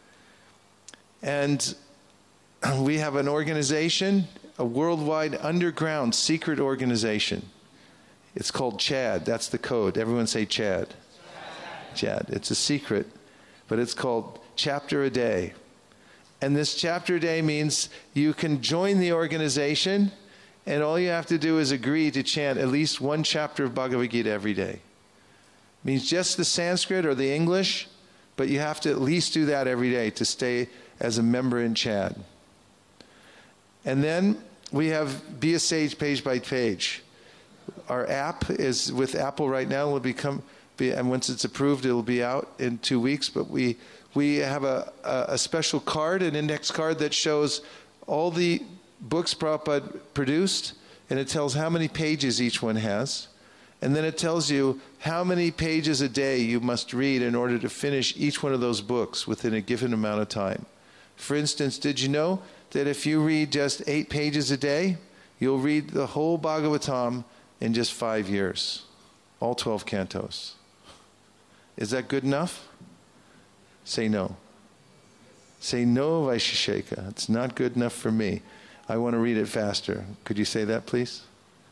A: And we have an organization, a worldwide underground secret organization. It's called CHAD. That's the code. Everyone say CHAD. CHAD. It's a secret, but it's called Chapter a Day. And this chapter a day means you can join the organization, and all you have to do is agree to chant at least one chapter of Bhagavad Gita every day. It means just the Sanskrit or the English, but you have to at least do that every day to stay as a member in CHAD. And then we have Be a Sage page by page. Our app is with Apple right now. It will become, be, and once it's approved, it will be out in two weeks. But we we have a, a, a special card, an index card that shows all the books Prabhupada produced, and it tells how many pages each one has. And then it tells you how many pages a day you must read in order to finish each one of those books within a given amount of time. For instance, did you know that if you read just eight pages a day, you'll read the whole Bhagavatam in just five years, all twelve cantos? Is that good enough? Say no. Say no, Vaisheshika. It's not good enough for me. I want to read it faster. Could you say that, please?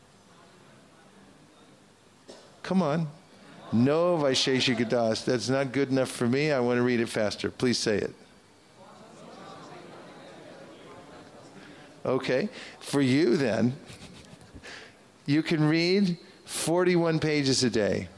A: Come on. No, Vaisheshika Das. That's not good enough for me. I want to read it faster. Please say it. Okay. For you, then, you can read forty-one pages a day.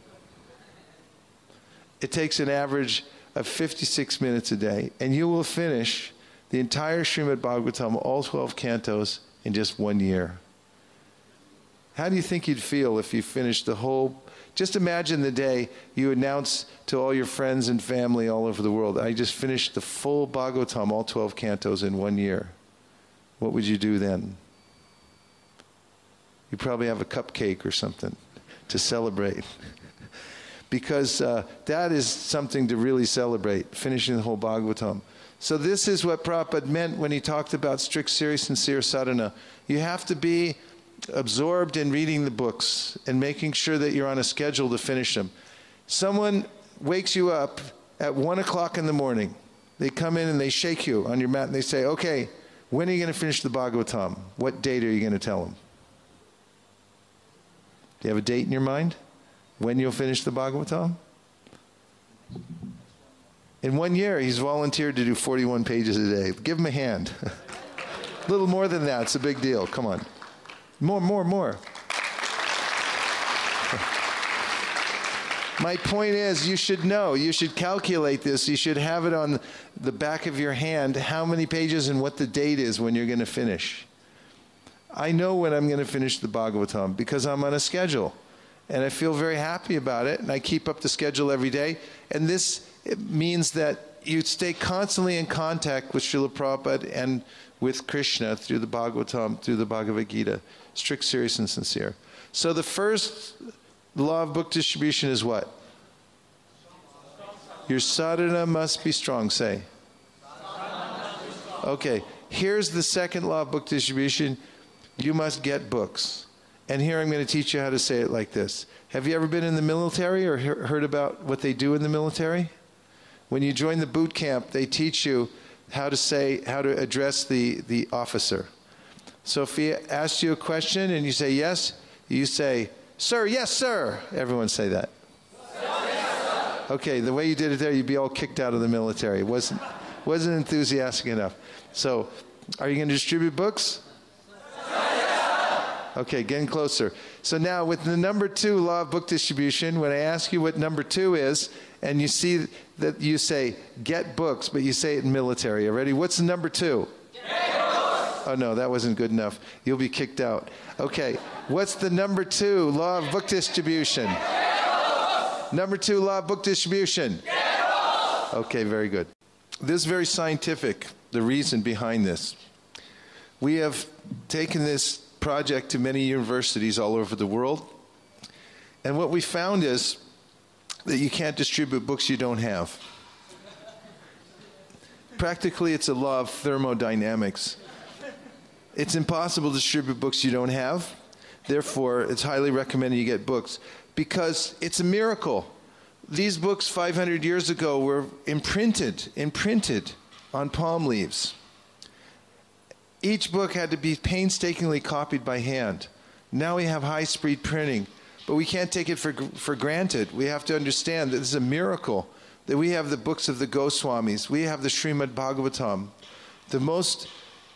A: It takes an average of fifty-six minutes a day, and you will finish the entire Srimad Bhagavatam, all twelve cantos, in just one year. How do you think you'd feel if you finished the whole... Just imagine the day you announce to all your friends and family all over the world, I just finished the full Bhagavatam, all twelve cantos, in one year. What would you do then? You'd probably have a cupcake or something to celebrate. Because uh, that is something to really celebrate, finishing the whole Bhagavatam. So this is what Prabhupada meant when he talked about strict, serious, sincere sadhana. You have to be absorbed in reading the books and making sure that you're on a schedule to finish them. Someone wakes you up at one o'clock in the morning. They come in and they shake you on your mat and they say, okay, when are you going to finish the Bhagavatam? What date are you going to tell them? Do you have a date in your mind? When you'll finish the Bhagavatam? In one year, he's volunteered to do forty-one pages a day. Give him a hand. A little more than that. It's a big deal. Come on. More, more, more. My point is, you should know, you should calculate this, you should have it on the back of your hand, how many pages and what the date is when you're going to finish. I know when I'm going to finish the Bhagavatam because I'm on a schedule. And I feel very happy about it, and I keep up the schedule every day. And this it means that you stay constantly in contact with Srila Prabhupada and with Krishna through the Bhagavatam, through the Bhagavad Gita, strict, serious, and sincere. So the first law of book distribution is what? Your sadhana must be strong, say. Okay, here's the second law of book distribution. You must get books. And here I'm going to teach you how to say it like this. Have you ever been in the military or he- heard about what they do in the military? When you join the boot camp, they teach you how to say, how to address the, the officer. So if he asks you a question and you say yes, you say, sir, yes, sir. Everyone say that. Yes, okay, the way you did it there, you'd be all kicked out of the military. It wasn't, wasn't enthusiastic enough. So, are you going to distribute books? Okay, getting closer. So now with the number two law of book distribution, when I ask you what number two is, and you see that you say, get books, but you say it in military already. What's the number two? Get books. Oh no, that wasn't good enough. You'll be kicked out. Okay, what's the number two law of book distribution? Get books. Number two law of book distribution? Get books. Okay, very good. This is very scientific, the reason behind this. We have taken this project to many universities all over the world. And what we found is that you can't distribute books you don't have. Practically, it's a law of thermodynamics. It's impossible to distribute books you don't have. Therefore, it's highly recommended you get books because it's a miracle. These books five hundred years ago were imprinted, imprinted on palm leaves. Each book had to be painstakingly copied by hand. Now we have high-speed printing, but we can't take it for, for granted. We have to understand that this is a miracle, that we have the books of the Goswamis. We have the Srimad Bhagavatam, the most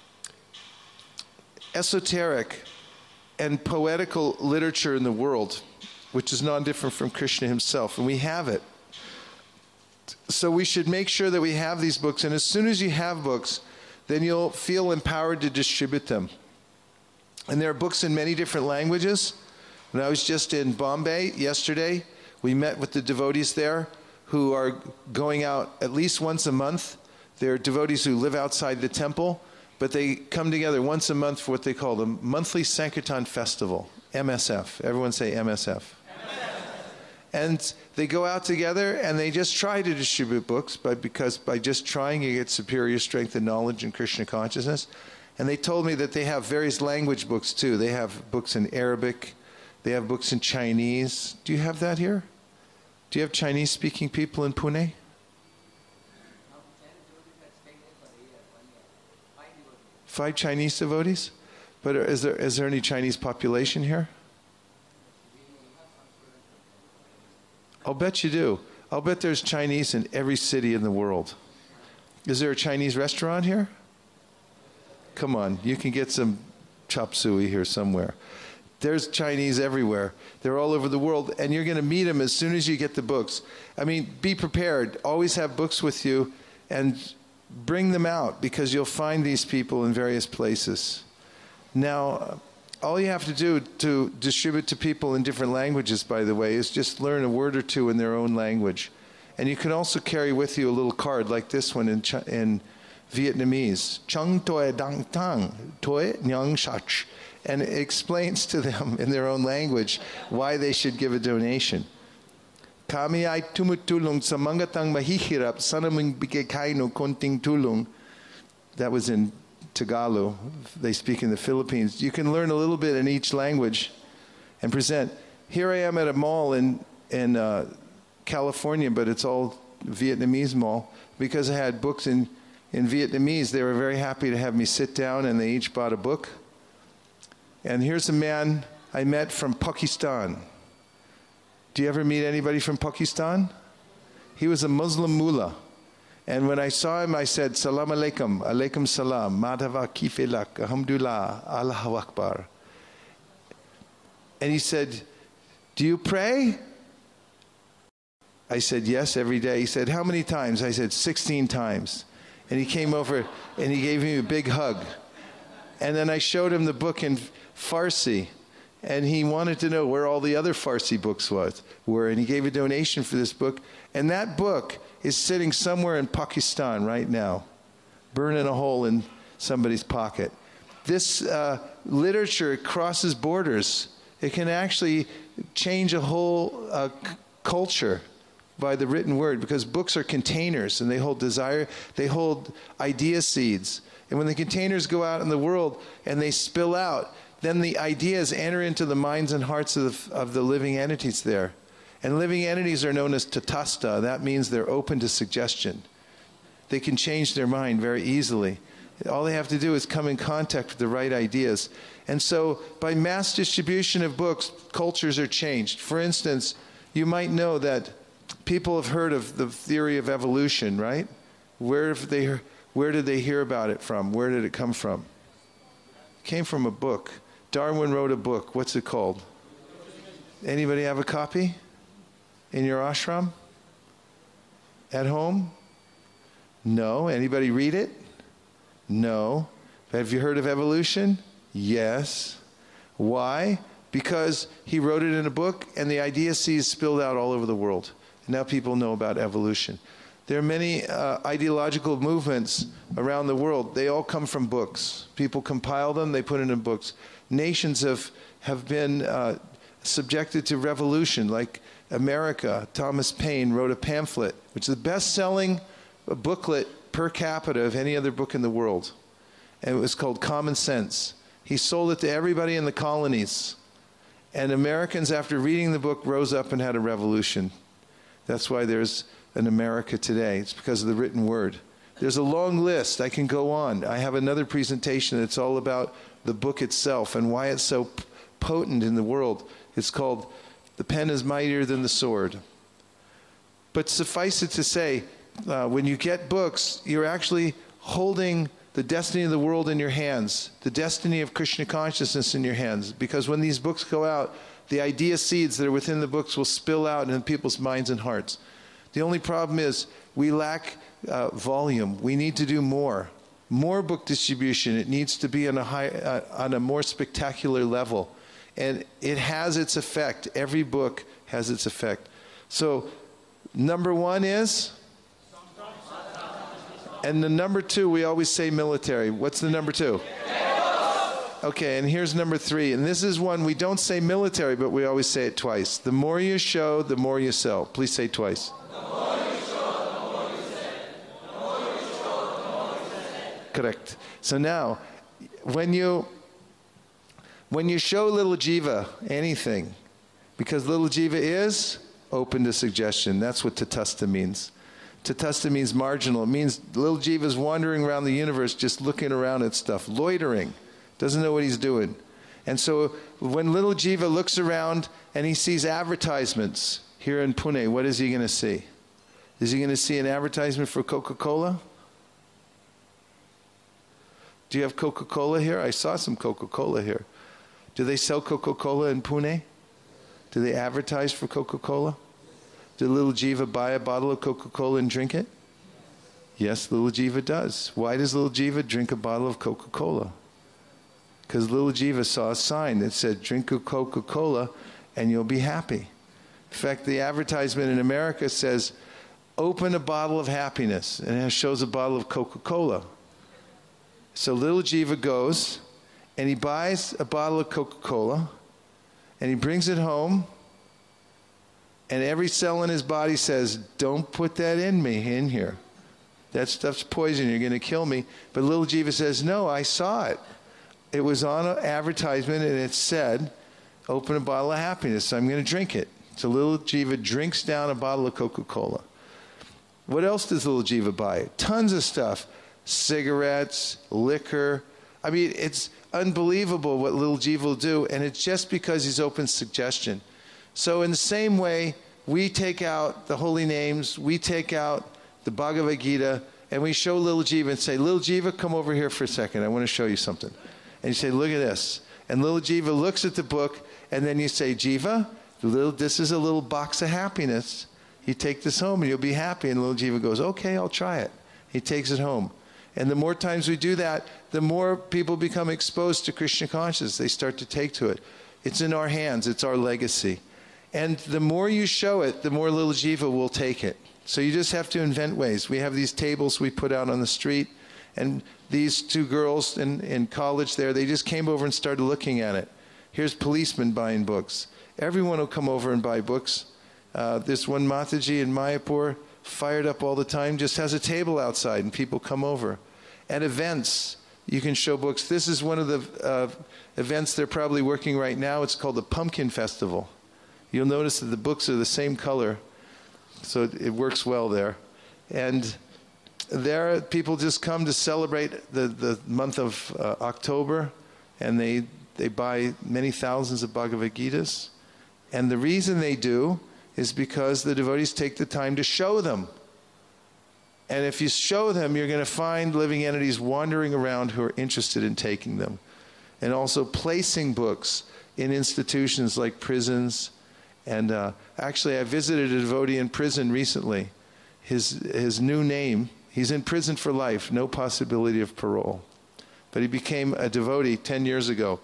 A: esoteric and poetical literature in the world, which is non-different from Krishna himself, and we have it. So we should make sure that we have these books, and as soon as you have books, then you'll feel empowered to distribute them. And there are books in many different languages. When I was just in Bombay yesterday, we met with the devotees there who are going out at least once a month. They're devotees who live outside the temple, but they come together once a month for what they call the Monthly Sankirtan Festival, M S F. Everyone say M S F. And they go out together and they just try to distribute books, but because by just trying you get superior strength and knowledge in Krishna consciousness. And they told me that they have various language books too. They have books in Arabic, they have books in Chinese. Do you have that here? Do you have Chinese speaking people in Pune? Five Chinese devotees? But is there, is there any Chinese population here? I'll bet you do. I'll bet there's Chinese in every city in the world. Is there a Chinese restaurant here? Come on, you can get some chop suey here somewhere. There's Chinese everywhere. They're all over the world, and you're going to meet them as soon as you get the books. I mean, be prepared. Always have books with you, and bring them out, because you'll find these people in various places. Now, all you have to do to distribute to people in different languages, by the way, is just learn a word or two in their own language. And you can also carry with you a little card like this one in, Ch- in Vietnamese. Chung toi dang tang, toi nyang shach. And it explains to them in their own language why they should give a donation. Kami ay tumutulong sa mangatang mahihirap sanaming bigay no konting tulong. That was in Tagalog. They speak in the Philippines. You can learn a little bit in each language and present. Here I am at a mall in in uh, California, but it's all Vietnamese mall. Because I had books in, in Vietnamese, they were very happy to have me sit down, and they each bought a book. And here's a man I met from Pakistan. Do you ever meet anybody from Pakistan? He was a Muslim mullah. And when I saw him, I said, Salam alaikum, alaikum salam, madhava kifilak, alhamdulillah, Allahu Akbar. And he said, do you pray? I said, yes, every day. He said, how many times? I said, sixteen times. And he came over and he gave me a big hug. And then I showed him the book in Farsi. And he wanted to know where all the other Farsi books was, were. And he gave a donation for this book. And that book is sitting somewhere in Pakistan right now, burning a hole in somebody's pocket. This uh, literature crosses borders. It can actually change a whole uh, c- culture by the written word, because books are containers and they hold desire, they hold idea seeds. And when the containers go out in the world and they spill out, then the ideas enter into the minds and hearts of the, of the living entities there. And living entities are known as tatastha. That means they're open to suggestion. They can change their mind very easily. All they have to do is come in contact with the right ideas. And so by mass distribution of books, cultures are changed. For instance, you might know that people have heard of the theory of evolution, right? Where have they, where did they hear about it from? Where did it come from? It came from a book. Darwin wrote a book. What's it called? Anybody have a copy in your ashram? At home? No. Anybody read it? No. Have you heard of evolution? Yes. Why? Because he wrote it in a book and the idea seeds spilled out all over the world. And now people know about evolution. There are many uh, ideological movements around the world. They all come from books. People compile them, they put it in books. Nations have, have been uh, subjected to revolution, like America. Thomas Paine wrote a pamphlet, which is the best-selling booklet per capita of any other book in the world. And it was called Common Sense. He sold it to everybody in the colonies. And Americans, after reading the book, rose up and had a revolution. That's why there's an America today. It's because of the written word. There's a long list. I can go on. I have another presentation that's all about the book itself and why it's so p- potent in the world. It's called The Pen is Mightier Than the Sword. But suffice it to say, uh, when you get books, you're actually holding the destiny of the world in your hands, the destiny of Krishna consciousness in your hands. Because when these books go out, the idea seeds that are within the books will spill out in people's minds and hearts. The only problem is we lack uh, volume. We need to do more. More book distribution. It needs to be on a high, uh, on a more spectacular level. And it has its effect. Every book has its effect. So number one is? And the number two, we always say military. What's the number two? Okay, and here's number three. And this is one we don't say military, but we always say it twice. The more you show, the more you sell. Please say it twice. The more you show, the more you sell. The more you show, the more you sell. Correct. So now, when you when you show little jiva anything, because little jiva is open to suggestion. That's what tatastha means. Tatastha means marginal. It means little jiva is wandering around the universe just looking around at stuff, loitering. Doesn't know what he's doing. And so when little jiva looks around and he sees advertisements here in Pune, what is he going to see? Is he going to see an advertisement for Coca-Cola? Do you have Coca-Cola here? I saw some Coca-Cola here. Do they sell Coca-Cola in Pune? Do they advertise for Coca-Cola? Did little jiva buy a bottle of Coca-Cola and drink it? Yes, little jiva does. Why does little jiva drink a bottle of Coca-Cola? Because little jiva saw a sign that said, drink a Coca-Cola and you'll be happy. In fact, the advertisement in America says, open a bottle of happiness, and it shows a bottle of Coca-Cola. So little jiva goes and he buys a bottle of Coca-Cola and he brings it home, and every cell in his body says, don't put that in me, in here. That stuff's poison, you're going to kill me. But little jiva says, no, I saw it. It was on an advertisement and it said, open a bottle of happiness, so I'm going to drink it. So little jiva drinks down a bottle of Coca-Cola. What else does little jiva buy? Tons of stuff. Cigarettes, liquor. I mean, it's unbelievable what little jiva will do, and it's just because he's open to suggestion. So in the same way, we take out the holy names, we take out the Bhagavad Gita, and we show little jiva and say, little jiva, come over here for a second. I want to show you something. And you say, look at this. And little jiva looks at the book, and then you say, Jiva, little, this is a little box of happiness. You take this home and you'll be happy. And little Jiva goes, okay, I'll try it. He takes it home. And the more times we do that, the more people become exposed to Krishna consciousness. They start to take to it. It's in our hands. It's our legacy. And the more you show it, the more little Jiva will take it. So you just have to invent ways. We have these tables we put out on the street, and these two girls in, in college there, they just came over and started looking at it. Here's policemen buying books. Everyone will come over and buy books. Uh, this one Mataji in Mayapur, fired up all the time, just has a table outside and people come over. At events, you can show books. This is one of the uh, events they're probably working right now. It's called the Pumpkin Festival. You'll notice that the books are the same color, so it, it works well there. And there, people just come to celebrate the, the month of uh, October, and they, they buy many thousands of Bhagavad Gitas. And the reason they do is because the devotees take the time to show them. And if you show them, you're going to find living entities wandering around who are interested in taking them. And also placing books in institutions like prisons. And uh, actually, I visited a devotee in prison recently. His, his new name, he's in prison for life, no possibility of parole. But he became a devotee ten years ago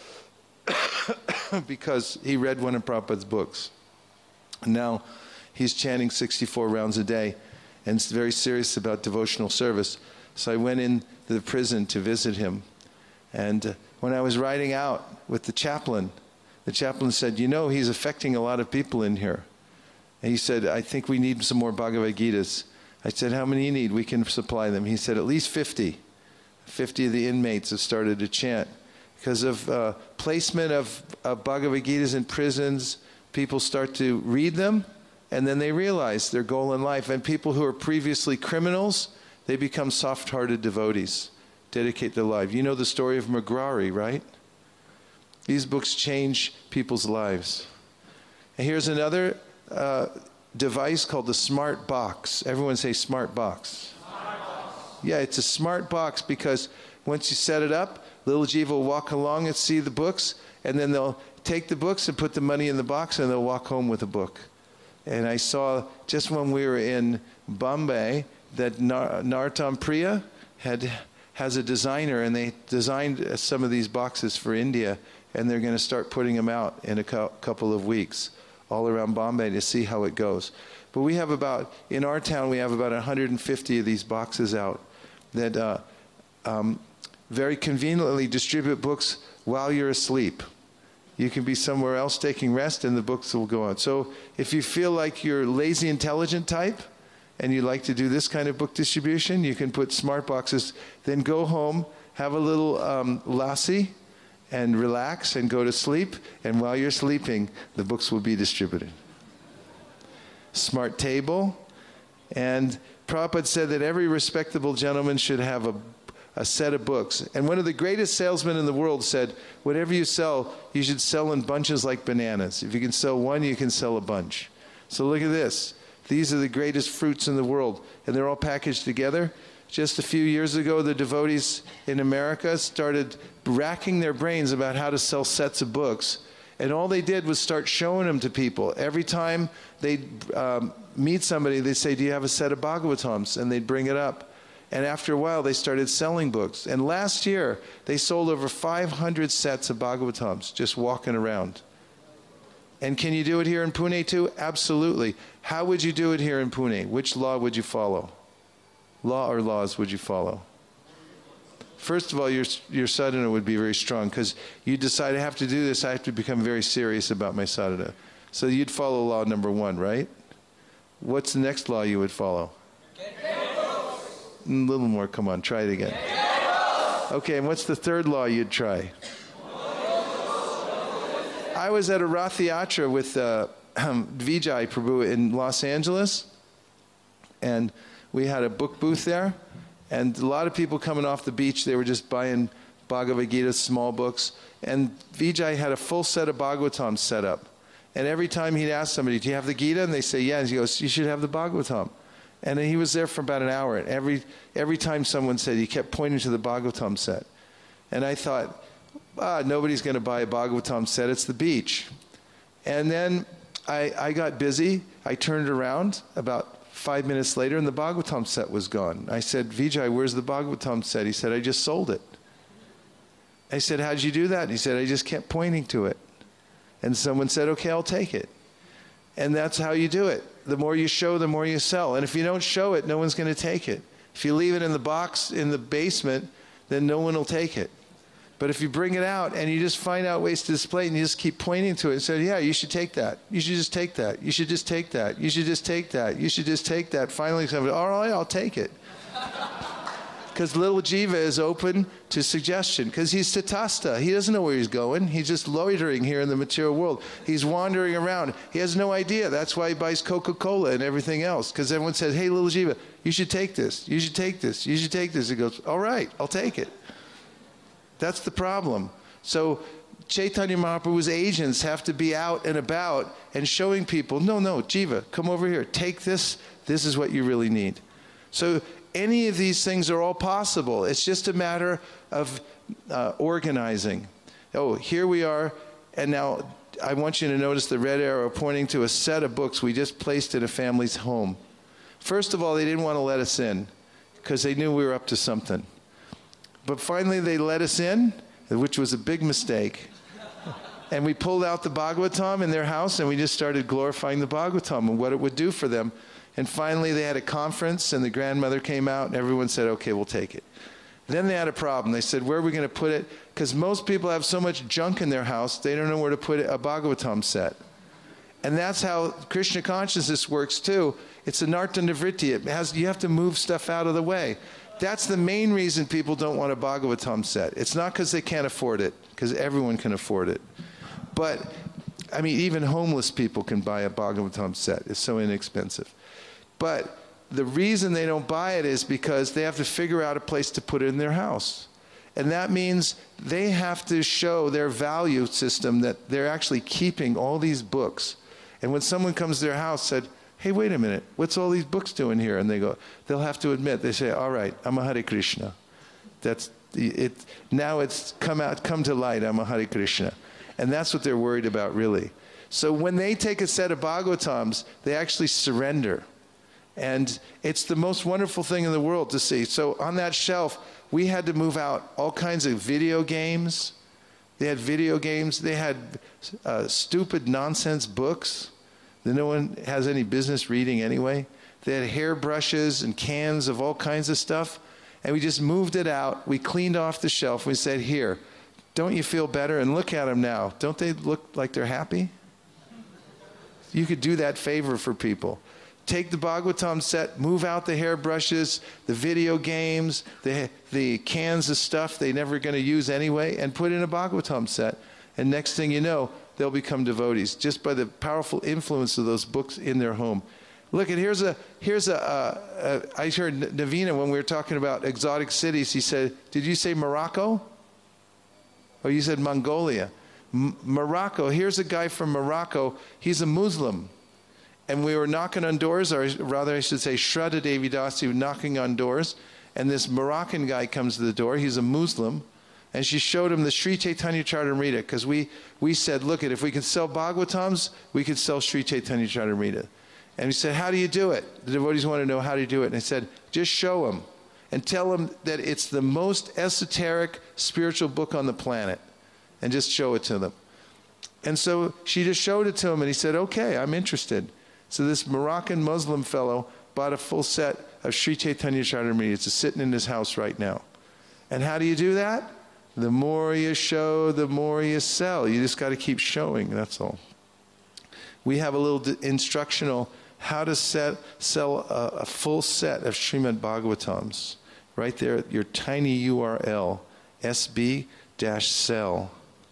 A: because he read one of Prabhupada's books. And now he's chanting sixty-four rounds a day and is very serious about devotional service. So I went into the prison to visit him. And uh, when I was riding out with the chaplain, the chaplain said, you know, he's affecting a lot of people in here. And he said, I think we need some more Bhagavad Gitas. I said, how many you need? We can supply them. He said, at least fifty. fifty of the inmates have started to chant. Because of uh, placement of, of Bhagavad Gitas in prisons, people start to read them, and then they realize their goal in life. And people who are previously criminals, they become soft-hearted devotees, dedicate their life. You know the story of Mugrari, right? These books change people's lives. And here's another uh, device called the Smart Box. Everyone say Smart Box. Smart Box. Yeah, it's a smart box because once you set it up, little Jiva will walk along and see the books, and then they'll take the books and put the money in the box, and they'll walk home with a book. And I saw just when we were in Bombay that Nar- Narottam Priya had has a designer, and they designed some of these boxes for India, and they're going to start putting them out in a co- couple of weeks all around Bombay to see how it goes. But we have about, in our town, we have about one hundred fifty of these boxes out that uh, um, very conveniently distribute books while you're asleep. You can be somewhere else taking rest and the books will go on. So if you feel like you're lazy intelligent type and you like to do this kind of book distribution, you can put smart boxes, then go home, have a little um, lassi and relax and go to sleep, and while you're sleeping, the books will be distributed. Smart table. And Prabhupada said that every respectable gentleman should have a a set of books. And one of the greatest salesmen in the world said, whatever you sell, you should sell in bunches like bananas. If you can sell one, you can sell a bunch. So look at this. These are the greatest fruits in the world, and they're all packaged together. Just a few years ago, the devotees in America started racking their brains about how to sell sets of books. And all they did was start showing them to people. Every time they'd um, meet somebody, they'd say, do you have a set of Bhagavatams? And they'd bring it up. And after a while, they started selling books. And last year, they sold over five hundred sets of Bhagavatams just walking around. And can you do it here in Pune too? Absolutely. How would you do it here in Pune? Which law would you follow? Law or laws would you follow? First of all, your, your sadhana would be very strong because you decide, I have to do this, I have to become very serious about my sadhana. So you'd follow law number one, right? What's the next law you would follow? A little more, come on, try it again. Okay, and what's the third law you'd try? I was at a Rath Yatra with uh, Vijay Prabhu in Los Angeles, and we had a book booth there, and a lot of people coming off the beach, they were just buying Bhagavad Gita, small books, and Vijay had a full set of Bhagavatams set up. And every time he'd ask somebody, do you have the Gita? And they say, yeah. And he goes, you should have the Bhagavatam. And he was there for about an hour. And every every time someone said, he kept pointing to the Bhagavatam set. And I thought, ah, nobody's going to buy a Bhagavatam set. It's the beach. And then I, I got busy. I turned around about five minutes later, and the Bhagavatam set was gone. I said, Vijay, where's the Bhagavatam set? He said, I just sold it. I said, how'd you do that? And he said, I just kept pointing to it. And someone said, okay, I'll take it. And that's how you do it. The more you show, the more you sell. And if you don't show it, no one's going to take it. If you leave it in the box in the basement, then no one will take it. But if you bring it out and you just find out ways to display it and you just keep pointing to it and say, yeah, you should take that. You should just take that. You should just take that. You should just take that. You should just take that. Finally, somebody, all right, I'll take it. Because little Jiva is open to suggestion. Because he's tatasta. He doesn't know where he's going. He's just loitering here in the material world. He's wandering around. He has no idea. That's why he buys Coca-Cola and everything else. Because everyone says, hey, little Jiva, you should take this. You should take this. You should take this. He goes, all right, I'll take it. That's the problem. So Chaitanya Mahaprabhu's agents have to be out and about and showing people, no, no, Jiva, come over here. Take this. This is what you really need. So any of these things are all possible. It's just a matter of uh, organizing. Oh, here we are. And now I want you to notice the red arrow pointing to a set of books we just placed in a family's home. First of all, they didn't want to let us in because they knew we were up to something. But finally they let us in, which was a big mistake. And we pulled out the Bhagavatam in their house and we just started glorifying the Bhagavatam and what it would do for them. And finally they had a conference and the grandmother came out and everyone said, okay, we'll take it. Then they had a problem. They said, where are we going to put it? Because most people have so much junk in their house, they don't know where to put a Bhagavatam set. And that's how Krishna consciousness works too. It's a narta nivritti. It has, you have to move stuff out of the way. That's the main reason people don't want a Bhagavatam set. It's not because they can't afford it, because everyone can afford it. But, I mean, even homeless people can buy a Bhagavatam set. It's so inexpensive. But the reason they don't buy it is because they have to figure out a place to put it in their house. And that means they have to show their value system that they're actually keeping all these books. And when someone comes to their house and said, hey, wait a minute, what's all these books doing here? And they go, they'll have to admit, they say, all right, I'm a Hare Krishna. That's it. Now it's come out, come to light, I'm a Hare Krishna. And that's what they're worried about, really. So when they take a set of Bhagavatams, they actually surrender. And it's the most wonderful thing in the world to see. So on that shelf, we had to move out all kinds of video games. They had video games. They had uh, stupid nonsense books that no one has any business reading anyway. They had hairbrushes and cans of all kinds of stuff. And we just moved it out. We cleaned off the shelf. We said, here, don't you feel better? And look at them now. Don't they look like they're happy? You could do that favor for people. Take the Bhagavatam set, move out the hairbrushes, the video games, the, the cans of stuff they're never going to use anyway, and put in a Bhagavatam set. And next thing you know, they'll become devotees just by the powerful influence of those books in their home. Look, and here's a, here's a, uh, uh, I heard Navina when we were talking about exotic cities, he said, did you say Morocco? Oh, you said Mongolia. M- Morocco, here's a guy from Morocco, he's a Muslim. And we were knocking on doors, or rather I should say Shraddha Devi Dasi knocking on doors, and this Moroccan guy comes to the door, he's a Muslim, and she showed him the Sri Chaitanya Charitamrita, because we, we said, look, if we can sell Bhagavatams, we could sell Sri Chaitanya Charitamrita. And we said, how do you do it? The devotees want to know how do you do it. And I said, just show them, and tell them that it's the most esoteric spiritual book on the planet, and just show it to them. And so she just showed it to him, and he said, okay, I'm interested. So this Moroccan Muslim fellow bought a full set of Sri Chaitanya Charitamrita. It's sitting in his house right now. And how do you do that? The more you show, the more you sell. You just got to keep showing, that's all. We have a little instructional how to set, sell a, a full set of Srimad Bhagavatams. Right there at your tiny U R L, S B sell.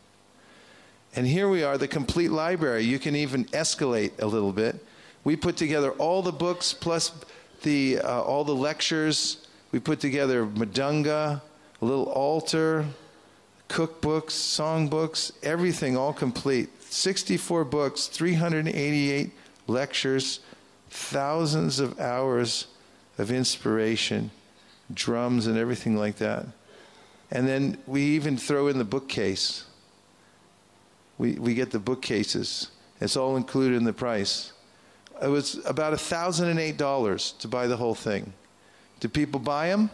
A: And here we are, the complete library. You can even escalate a little bit. We put together all the books plus the uh, all the lectures. We put together Madanga, a little altar, cookbooks, songbooks, everything all complete. sixty-four books, three hundred eighty-eight lectures, thousands of hours of inspiration, drums and everything like that. And then we even throw in the bookcase. We, we get the bookcases. It's all included in the price. It was about one thousand eight dollars to buy the whole thing. Do people buy them?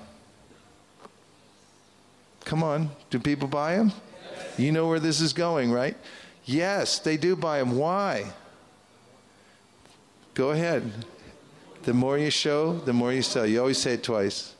A: Come on, do people buy them? Yes. You know where this is going, right? Yes, they do buy them. Why? Go ahead. The more you show, the more you sell. You always say it twice.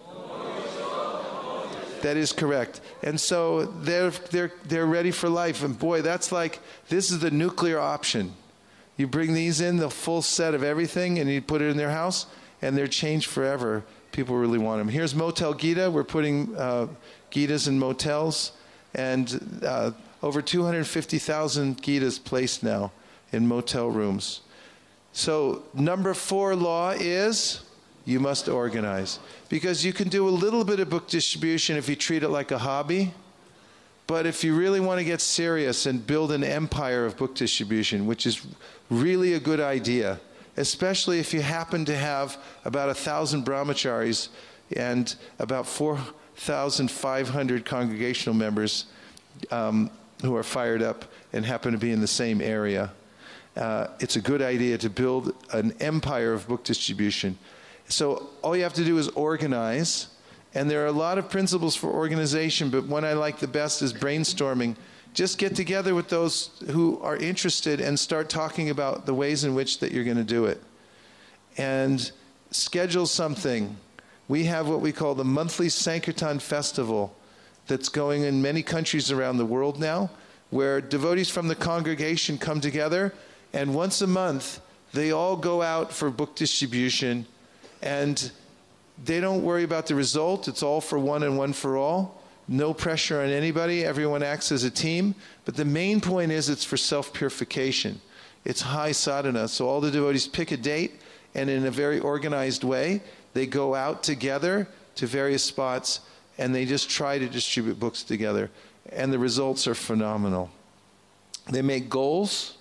A: That is correct. And so they're, they're, they're ready for life. And boy, that's like, this is the nuclear option. You bring these in, the full set of everything, and you put it in their house, and they're changed forever. People really want them. Here's Motel Gita. We're putting uh, Gitas in motels, and uh, over two hundred fifty thousand Gitas placed now in motel rooms. So number four law is you must organize. Because you can do a little bit of book distribution if you treat it like a hobby. But if you really want to get serious and build an empire of book distribution, which is really a good idea, especially if you happen to have about a thousand brahmacharis and about four thousand five hundred congregational members um, who are fired up and happen to be in the same area, uh, it's a good idea to build an empire of book distribution. So all you have to do is organize. And there are a lot of principles for organization, but one I like the best is brainstorming. Just get together with those who are interested and start talking about the ways in which that you're going to do it. And schedule something. We have what we call the monthly Sankirtan Festival that's going in many countries around the world now, where devotees from the congregation come together, and once a month they all go out for book distribution, and they don't worry about the result. It's all for one and one for all. No pressure on anybody. Everyone acts as a team. But the main point is it's for self-purification. It's high sadhana. So all the devotees pick a date, and in a very organized way, they go out together to various spots, and they just try to distribute books together. And the results are phenomenal. They make goals.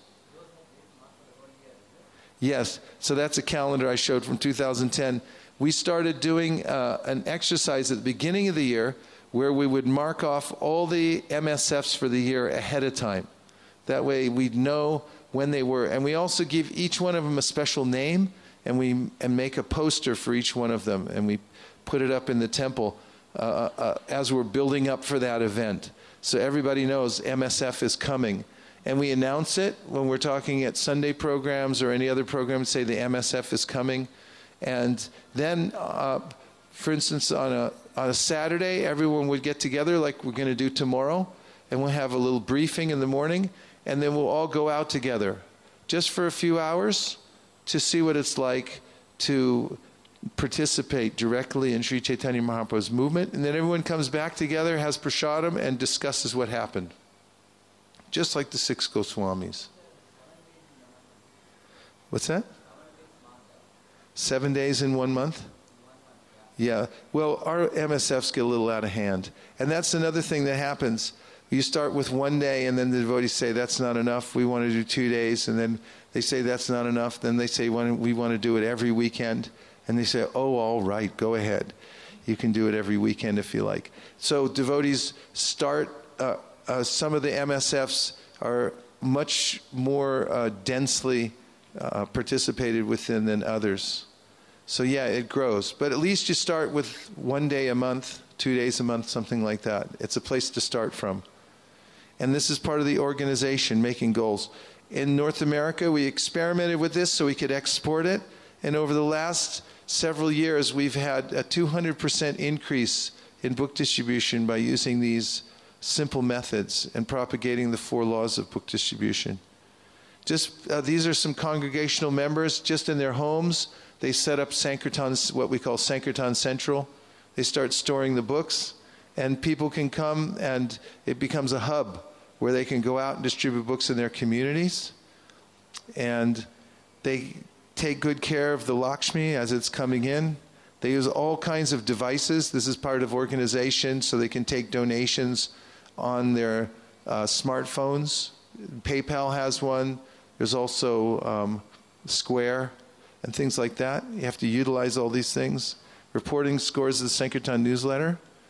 A: Yes. So that's a calendar I showed from two thousand ten. We started doing uh, an exercise at the beginning of the year where we would mark off all the M S Fs for the year ahead of time. That way we'd know when they were. And we also give each one of them a special name, and we and make a poster for each one of them, and we put it up in the temple uh, uh, as we're building up for that event. So everybody knows M S F is coming. And we announce it when we're talking at Sunday programs or any other program, say the M S F is coming. And then, uh, for instance, on a, on a Saturday, everyone would get together like we're going to do tomorrow, and we'll have a little briefing in the morning, and then we'll all go out together just for a few hours to see what it's like to participate directly in Sri Chaitanya Mahaprabhu's movement. And then everyone comes back together, has prasadam, and discusses what happened. Just like the six Goswamis. What's that? Seven days in one month? Yeah. Well, our M S Fs get a little out of hand. And that's another thing that happens. You start with one day, and then the devotees say, that's not enough. We want to do two days. And then they say, that's not enough. Then they say, we want to do it every weekend. And they say, oh, all right, go ahead. You can do it every weekend if you like. So devotees start, uh, uh, some of the M S Fs are much more uh, densely Uh, participated within than others. So yeah, it grows. But at least you start with one day a month, two days a month, something like that. It's a place to start from. And this is part of the organization, making goals. In North America, we experimented with this so we could export it. And over the last several years, we've had a two hundred percent increase in book distribution by using these simple methods and propagating the four laws of book distribution. Just uh, these are some congregational members just in their homes. They set up Sankirtan, what we call Sankirtan Central. They start storing the books, and people can come, and it becomes a hub where they can go out and distribute books in their communities. And they take good care of the Lakshmi as it's coming in. They use all kinds of devices. This is part of organization, so they can take donations on their uh, smartphones. PayPal has one. There's also um, Square and things like that. You have to utilize all these things. Reporting scores of the Sankirtan newsletter.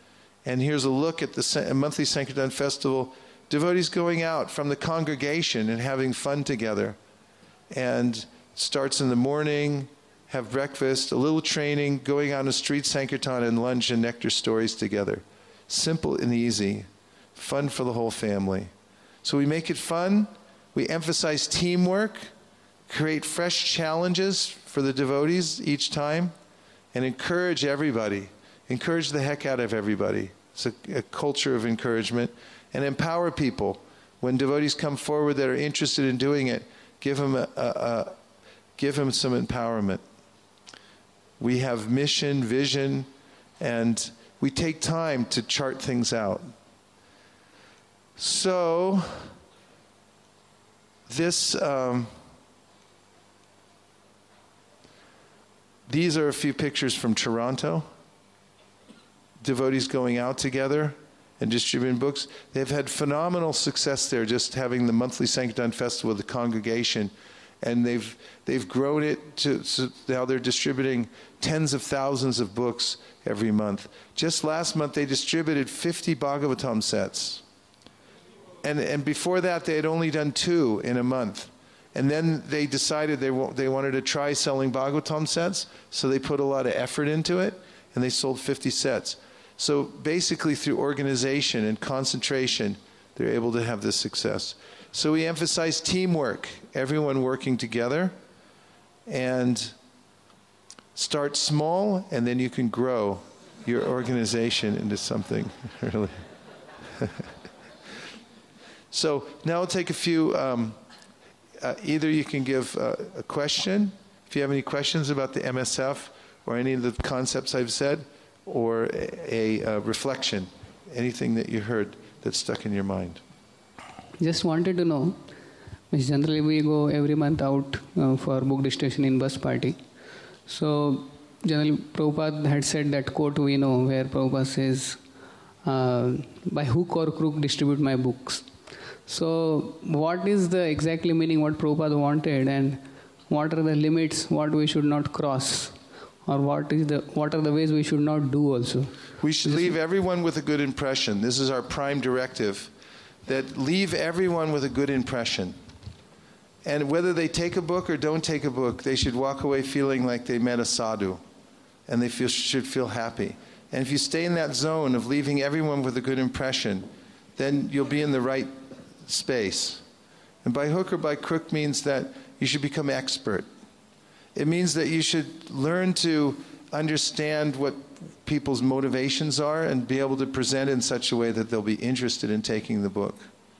A: And here's a look at the monthly Sankirtan festival. Devotees going out from the congregation and having fun together. And starts in the morning, have breakfast, a little training, going out on the street Sankirtan and lunch and nectar stories together. Simple and easy. Fun for the whole family. So we make it fun. We emphasize teamwork, create fresh challenges for the devotees each time, and encourage everybody. Encourage the heck out of everybody. It's a, a culture of encouragement. And empower people. When devotees come forward that are interested in doing it, give them, a, a, a, give them some empowerment. We have mission, vision, and we take time to chart things out. So, this, um, these are a few pictures from Toronto. Devotees going out together and distributing books. They've had phenomenal success there, just having the monthly Sankirtan festival with the congregation. And they've, they've grown it to, so now they're distributing tens of thousands of books every month. Just last month they distributed fifty Bhagavatam sets. And, and before that they had only done two in a month. And then they decided they, they wanted to try selling Bhagavatam sets, so they put a lot of effort into it, and they sold fifty sets. So basically through organization and concentration, they're able to have this success. So we emphasize teamwork, everyone working together, and start small, and then you can grow your organization into something really. So now I'll take a few, um, uh, either you can give uh, a question, if you have any questions about the M S F or any of the concepts I've said, or a, a, a reflection, anything that you heard that stuck in your mind.
J: Just wanted to know, generally we go every month out uh, for book distribution in bus party. So generally Prabhupada had said that quote we know where Prabhupada says, uh, by hook or crook distribute my books. So what is the exactly meaning what Prabhupada wanted, and what are the limits what we should not cross? Or what is the what are the ways we should not do also?
A: We should leave everyone with a good impression. This is our prime directive, that leave everyone with a good impression. And whether they take a book or don't take a book, they should walk away feeling like they met a sadhu, and they feel, should feel happy. And if you stay in that zone of leaving everyone with a good impression, then you'll be in the right space. And by hook or by crook means that you should become expert. It means that you should learn to understand what people's motivations are and be able to present in such a way that they'll be interested in taking the book.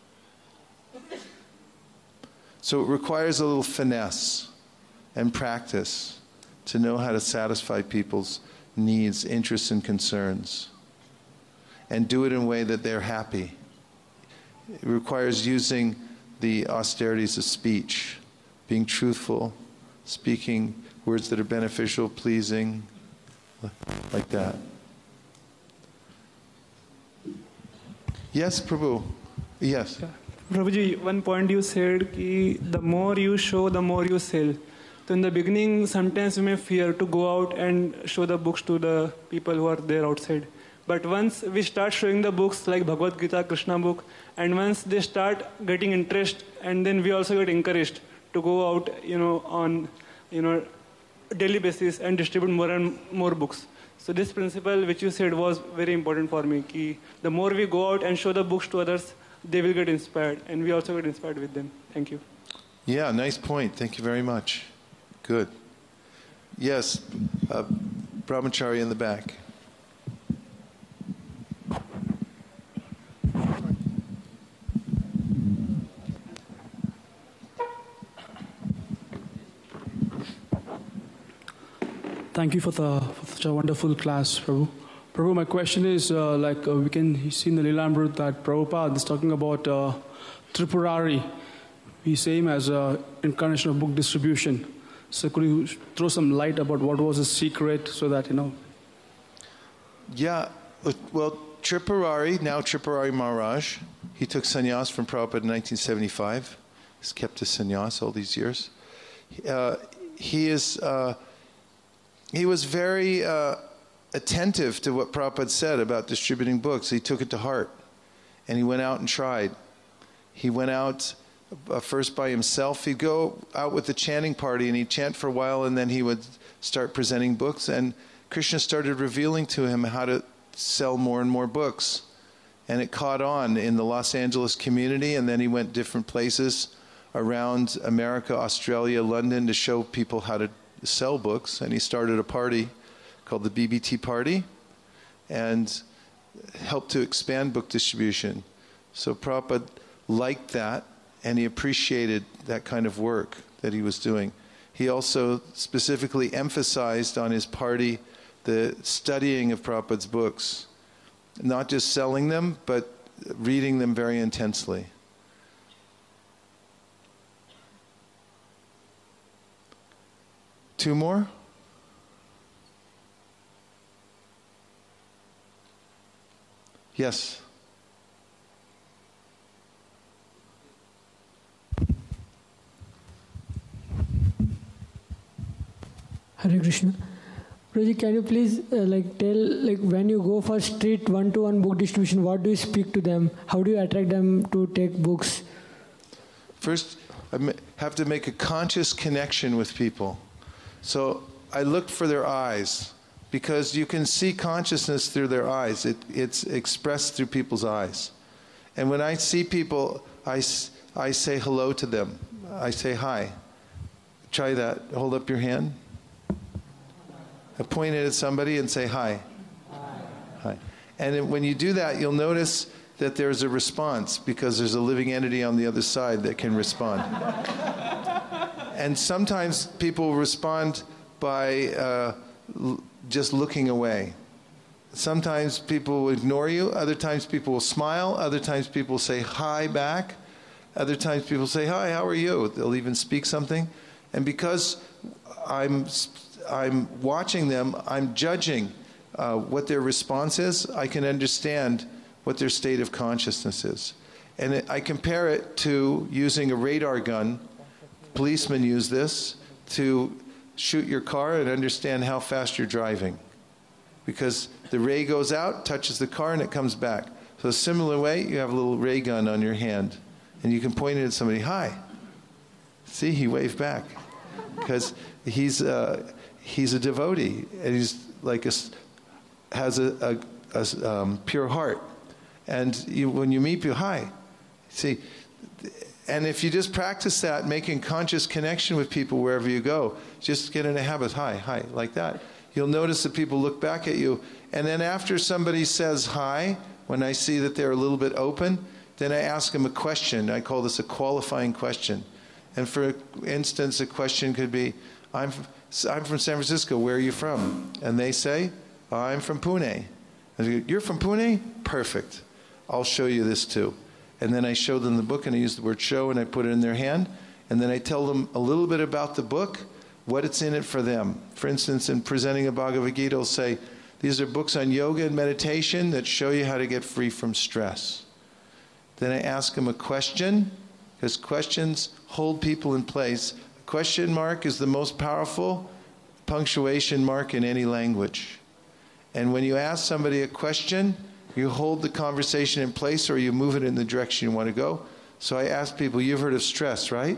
A: So it requires a little finesse and practice to know how to satisfy people's needs, interests, and concerns, and do it in a way that they're happy. It requires using the austerities of speech, being truthful, speaking words that are beneficial, pleasing, like that. Yes, Prabhu. Yes.
D: Prabhuji, one point you said ki the more you show, the more you sell. So in the beginning, sometimes we may fear to go out and show the books to the people who are there outside. But once we start showing the books like Bhagavad Gita, Krishna book, and once they start getting interest, and then we also get encouraged to go out, you know, on, you know, daily basis and distribute more and more books. So this principle which you said was very important for me. Ki the more we go out and show the books to others, they will get inspired, and we also get inspired with them. Thank you.
A: Yeah, nice point. Thank you very much. Good. Yes, uh, Brahmachari in the back.
K: Thank you for, the, for such a wonderful class, Prabhu. Prabhu, my question is, uh, like uh, we can see in the Lilamrut that Prabhupada is talking about uh, Tripurari. We see him as an incarnation of book distribution. So could you throw some light about what was his secret so that, you know?
A: Yeah, well, Tripurari, now Tripurari Maharaj, he took sannyas from Prabhupada in nineteen seventy-five. He's kept his sannyas all these years. Uh, he is... Uh, He was very uh, attentive to what Prabhupada said about distributing books. He took it to heart, and he went out and tried. He went out uh, first by himself. He'd go out with the chanting party, and he'd chant for a while, and then he would start presenting books, and Krishna started revealing to him how to sell more and more books. And it caught on in the Los Angeles community, and then he went different places around America, Australia, London to show people how to sell books. And he started a party called the B B T Party and helped to expand book distribution. So Prabhupada liked that, and he appreciated that kind of work that he was doing. He also specifically emphasized on his party the studying of Prabhupada's books. Not just selling them, but reading them very intensely. Two more? Yes.
L: Hare Krishna. Prabhuji, can you please uh, like tell, like when you go for street one-to-one book distribution, what do you speak to them? How do you attract them to take books?
A: First, I have to make a conscious connection with people. So I look for their eyes, because you can see consciousness through their eyes. It, it's expressed through people's eyes. And when I see people, I, I say hello to them. I say hi. Try that. Hold up your hand. I point it at somebody and say hi. Hi. Hi. And when you do that, you'll notice that there's a response, because there's a living entity on the other side that can respond. And sometimes people respond by uh, l- just looking away. Sometimes people will ignore you. Other times people will smile. Other times people will say hi back. Other times people say, hi, how are you? They'll even speak something. And because I'm... I'm watching them, I'm judging uh, what their response is. I can understand what their state of consciousness is. And it, I compare it to using a radar gun. Policemen use this to shoot your car and understand how fast you're driving. Because the ray goes out, touches the car, and it comes back. So a similar way, you have a little ray gun on your hand, and you can point it at somebody, hi. See, he waved back. Because he's... Uh, He's a devotee, and he's like a, has a, a, a um, pure heart. And you, when you meet people, hi. See, and if you just practice that, making conscious connection with people wherever you go, just get in a habit, hi, hi, like that. You'll notice that people look back at you. And then after somebody says hi, when I see that they're a little bit open, then I ask them a question. I call this a qualifying question. And for instance, a question could be, I'm... I'm from San Francisco, where are you from? And they say, oh, I'm from Pune. I say, you're from Pune? Perfect. I'll show you this too. And then I show them the book, and I use the word show, and I put it in their hand. And then I tell them a little bit about the book, what it's in it for them. For instance, in presenting a Bhagavad Gita, I'll say, these are books on yoga and meditation that show you how to get free from stress. Then I ask them a question, because questions hold people in place. Question mark is the most powerful punctuation mark in any language. And when you ask somebody a question, you hold the conversation in place, or you move it in the direction you want to go. So I ask people, you've heard of stress, right?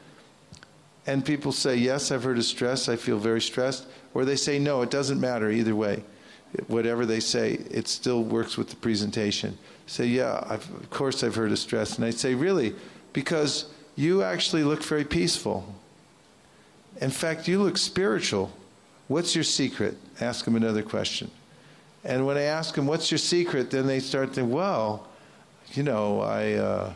A: And people say, yes, I've heard of stress. I feel very stressed. Or they say, no, it doesn't matter either way. Whatever they say, it still works with the presentation. Say, yeah, I've, of course I've heard of stress. And I say, really? Because you actually look very peaceful. In fact, you look spiritual. What's your secret? Ask them another question. And when I ask them, what's your secret? Then they start to, well, you know, I... Uh...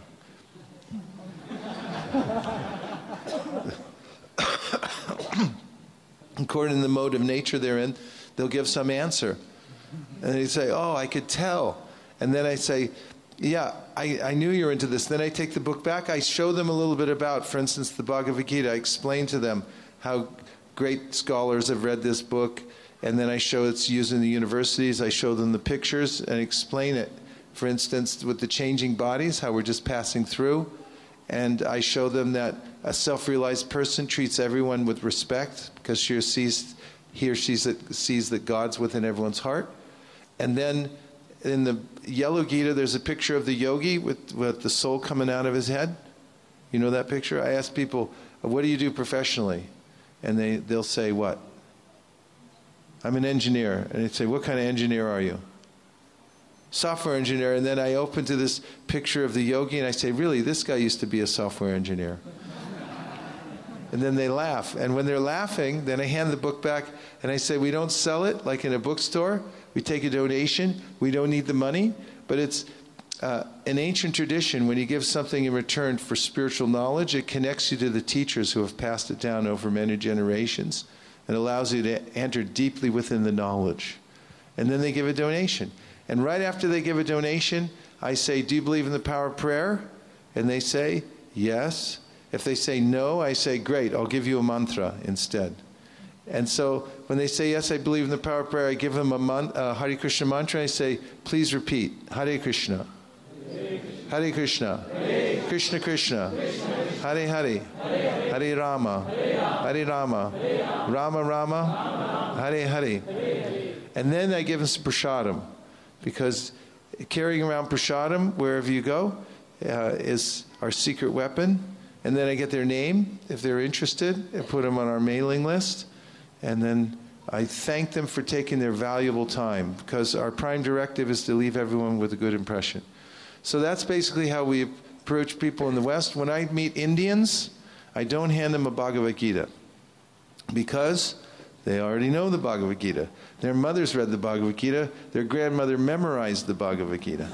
A: according to the mode of nature they're in, they'll give some answer. And they say, oh, I could tell. And then I say, yeah, I, I knew you were into this. Then I take the book back. I show them a little bit about, for instance, the Bhagavad Gita. I explain to them how great scholars have read this book, and then I show it's used in the universities. I show them the pictures and explain it. For instance, with the changing bodies, how we're just passing through. And I show them that a self-realized person treats everyone with respect, because she sees he or she sees that God's within everyone's heart. And then in the yellow Gita, there's a picture of the yogi with, with the soul coming out of his head. You know that picture? I ask people, what do you do professionally? And they, they'll say, what? I'm an engineer. And they say, what kind of engineer are you? Software engineer. And then I open to this picture of the yogi and I say, really, this guy used to be a software engineer. And then they laugh. And when they're laughing, then I hand the book back and I say, we don't sell it like in a bookstore. We take a donation. We don't need the money. But it's uh, an ancient tradition. When you give something in return for spiritual knowledge, it connects you to the teachers who have passed it down over many generations and allows you to enter deeply within the knowledge. And then they give a donation. And right after they give a donation, I say, do you believe in the power of prayer? And they say, yes. If they say no, I say, great, I'll give you a mantra instead. And so when they say, yes, I believe in the power of prayer, I give them a man, uh, Hare Krishna mantra. I say, please repeat, Hare Krishna, Hare Krishna, Hare Krishna Krishna, Hare Hare, Hare Rama, Hare Rama, Rama Rama, Hare Hare. And then I give them some prasadam, because carrying around prasadam wherever you go uh, is our secret weapon. And then I get their name, if they're interested, and put them on our mailing list. And then I thank them for taking their valuable time, because our prime directive is to leave everyone with a good impression. So that's basically how we approach people in the West. When I meet Indians, I don't hand them a Bhagavad Gita, because they already know the Bhagavad Gita. Their mothers read the Bhagavad Gita. Their grandmother memorized the Bhagavad Gita.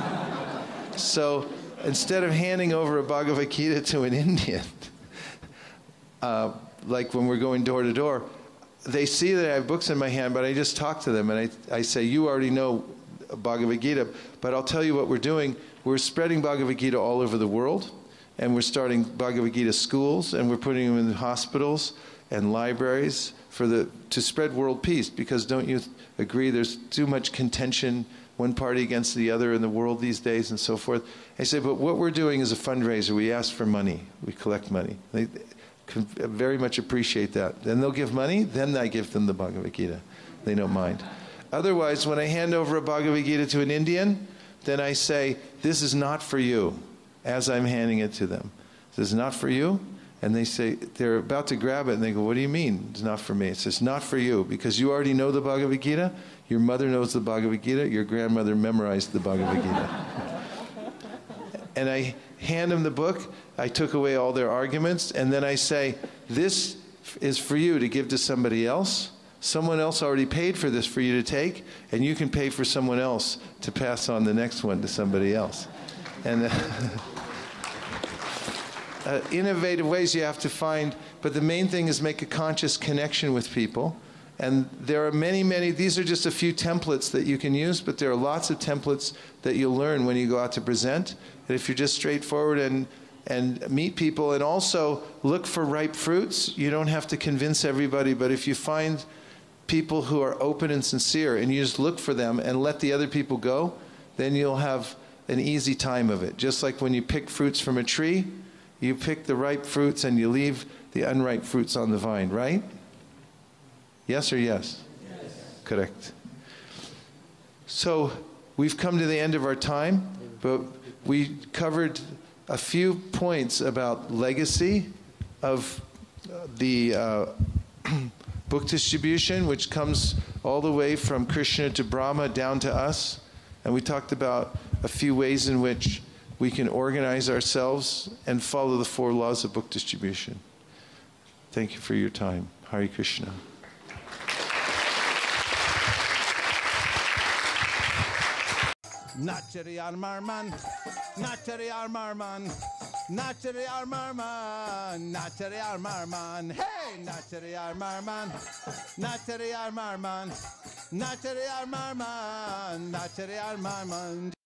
A: So instead of handing over a Bhagavad Gita to an Indian, uh, like when we're going door to door, they see that I have books in my hand, but I just talk to them and I, I say, you already know Bhagavad Gita, but I'll tell you what we're doing. We're spreading Bhagavad Gita all over the world, and we're starting Bhagavad Gita schools, and we're putting them in hospitals and libraries for the to spread world peace, because don't you agree there's too much contention, one party against the other in the world these days and so forth. I say, but what we're doing is a fundraiser. We ask for money. We collect money. They very much appreciate that. Then they'll give money. Then I give them the Bhagavad Gita. They don't mind. Otherwise, when I hand over a Bhagavad Gita to an Indian, then I say, this is not for you, as I'm handing it to them. This is not for you. And they say, they're about to grab it, and they go, what do you mean it's not for me? It says, not for you, because you already know the Bhagavad Gita. Your mother knows the Bhagavad Gita. Your grandmother memorized the Bhagavad Gita. And I hand them the book. I took away all their arguments. And then I say, this is for you to give to somebody else. Someone else already paid for this for you to take. And you can pay for someone else to pass on the next one to somebody else. And uh, uh, innovative ways you have to find. But the main thing is make a conscious connection with people. And there are many, many, these are just a few templates that you can use, but there are lots of templates that you'll learn when you go out to present. And if you're just straightforward and, and meet people, and also look for ripe fruits, you don't have to convince everybody, but if you find people who are open and sincere, and you just look for them and let the other people go, then you'll have an easy time of it. Just like when you pick fruits from a tree, you pick the ripe fruits and you leave the unripe fruits on the vine, right? Yes or yes? Yes. Correct. So we've come to the end of our time, but we covered a few points about legacy of the uh, book distribution, which comes all the way from Krishna to Brahma down to us. And we talked about a few ways in which we can organize ourselves and follow the four laws of book distribution. Thank you for your time. Hare Krishna.
M: Nachari Armarman, Nachari Armarman, Nachari Armarman, Nachari Armarman, hey, Nachari Armarman, Nachari Armarman, Nachari Armarman, Nachari Armarman.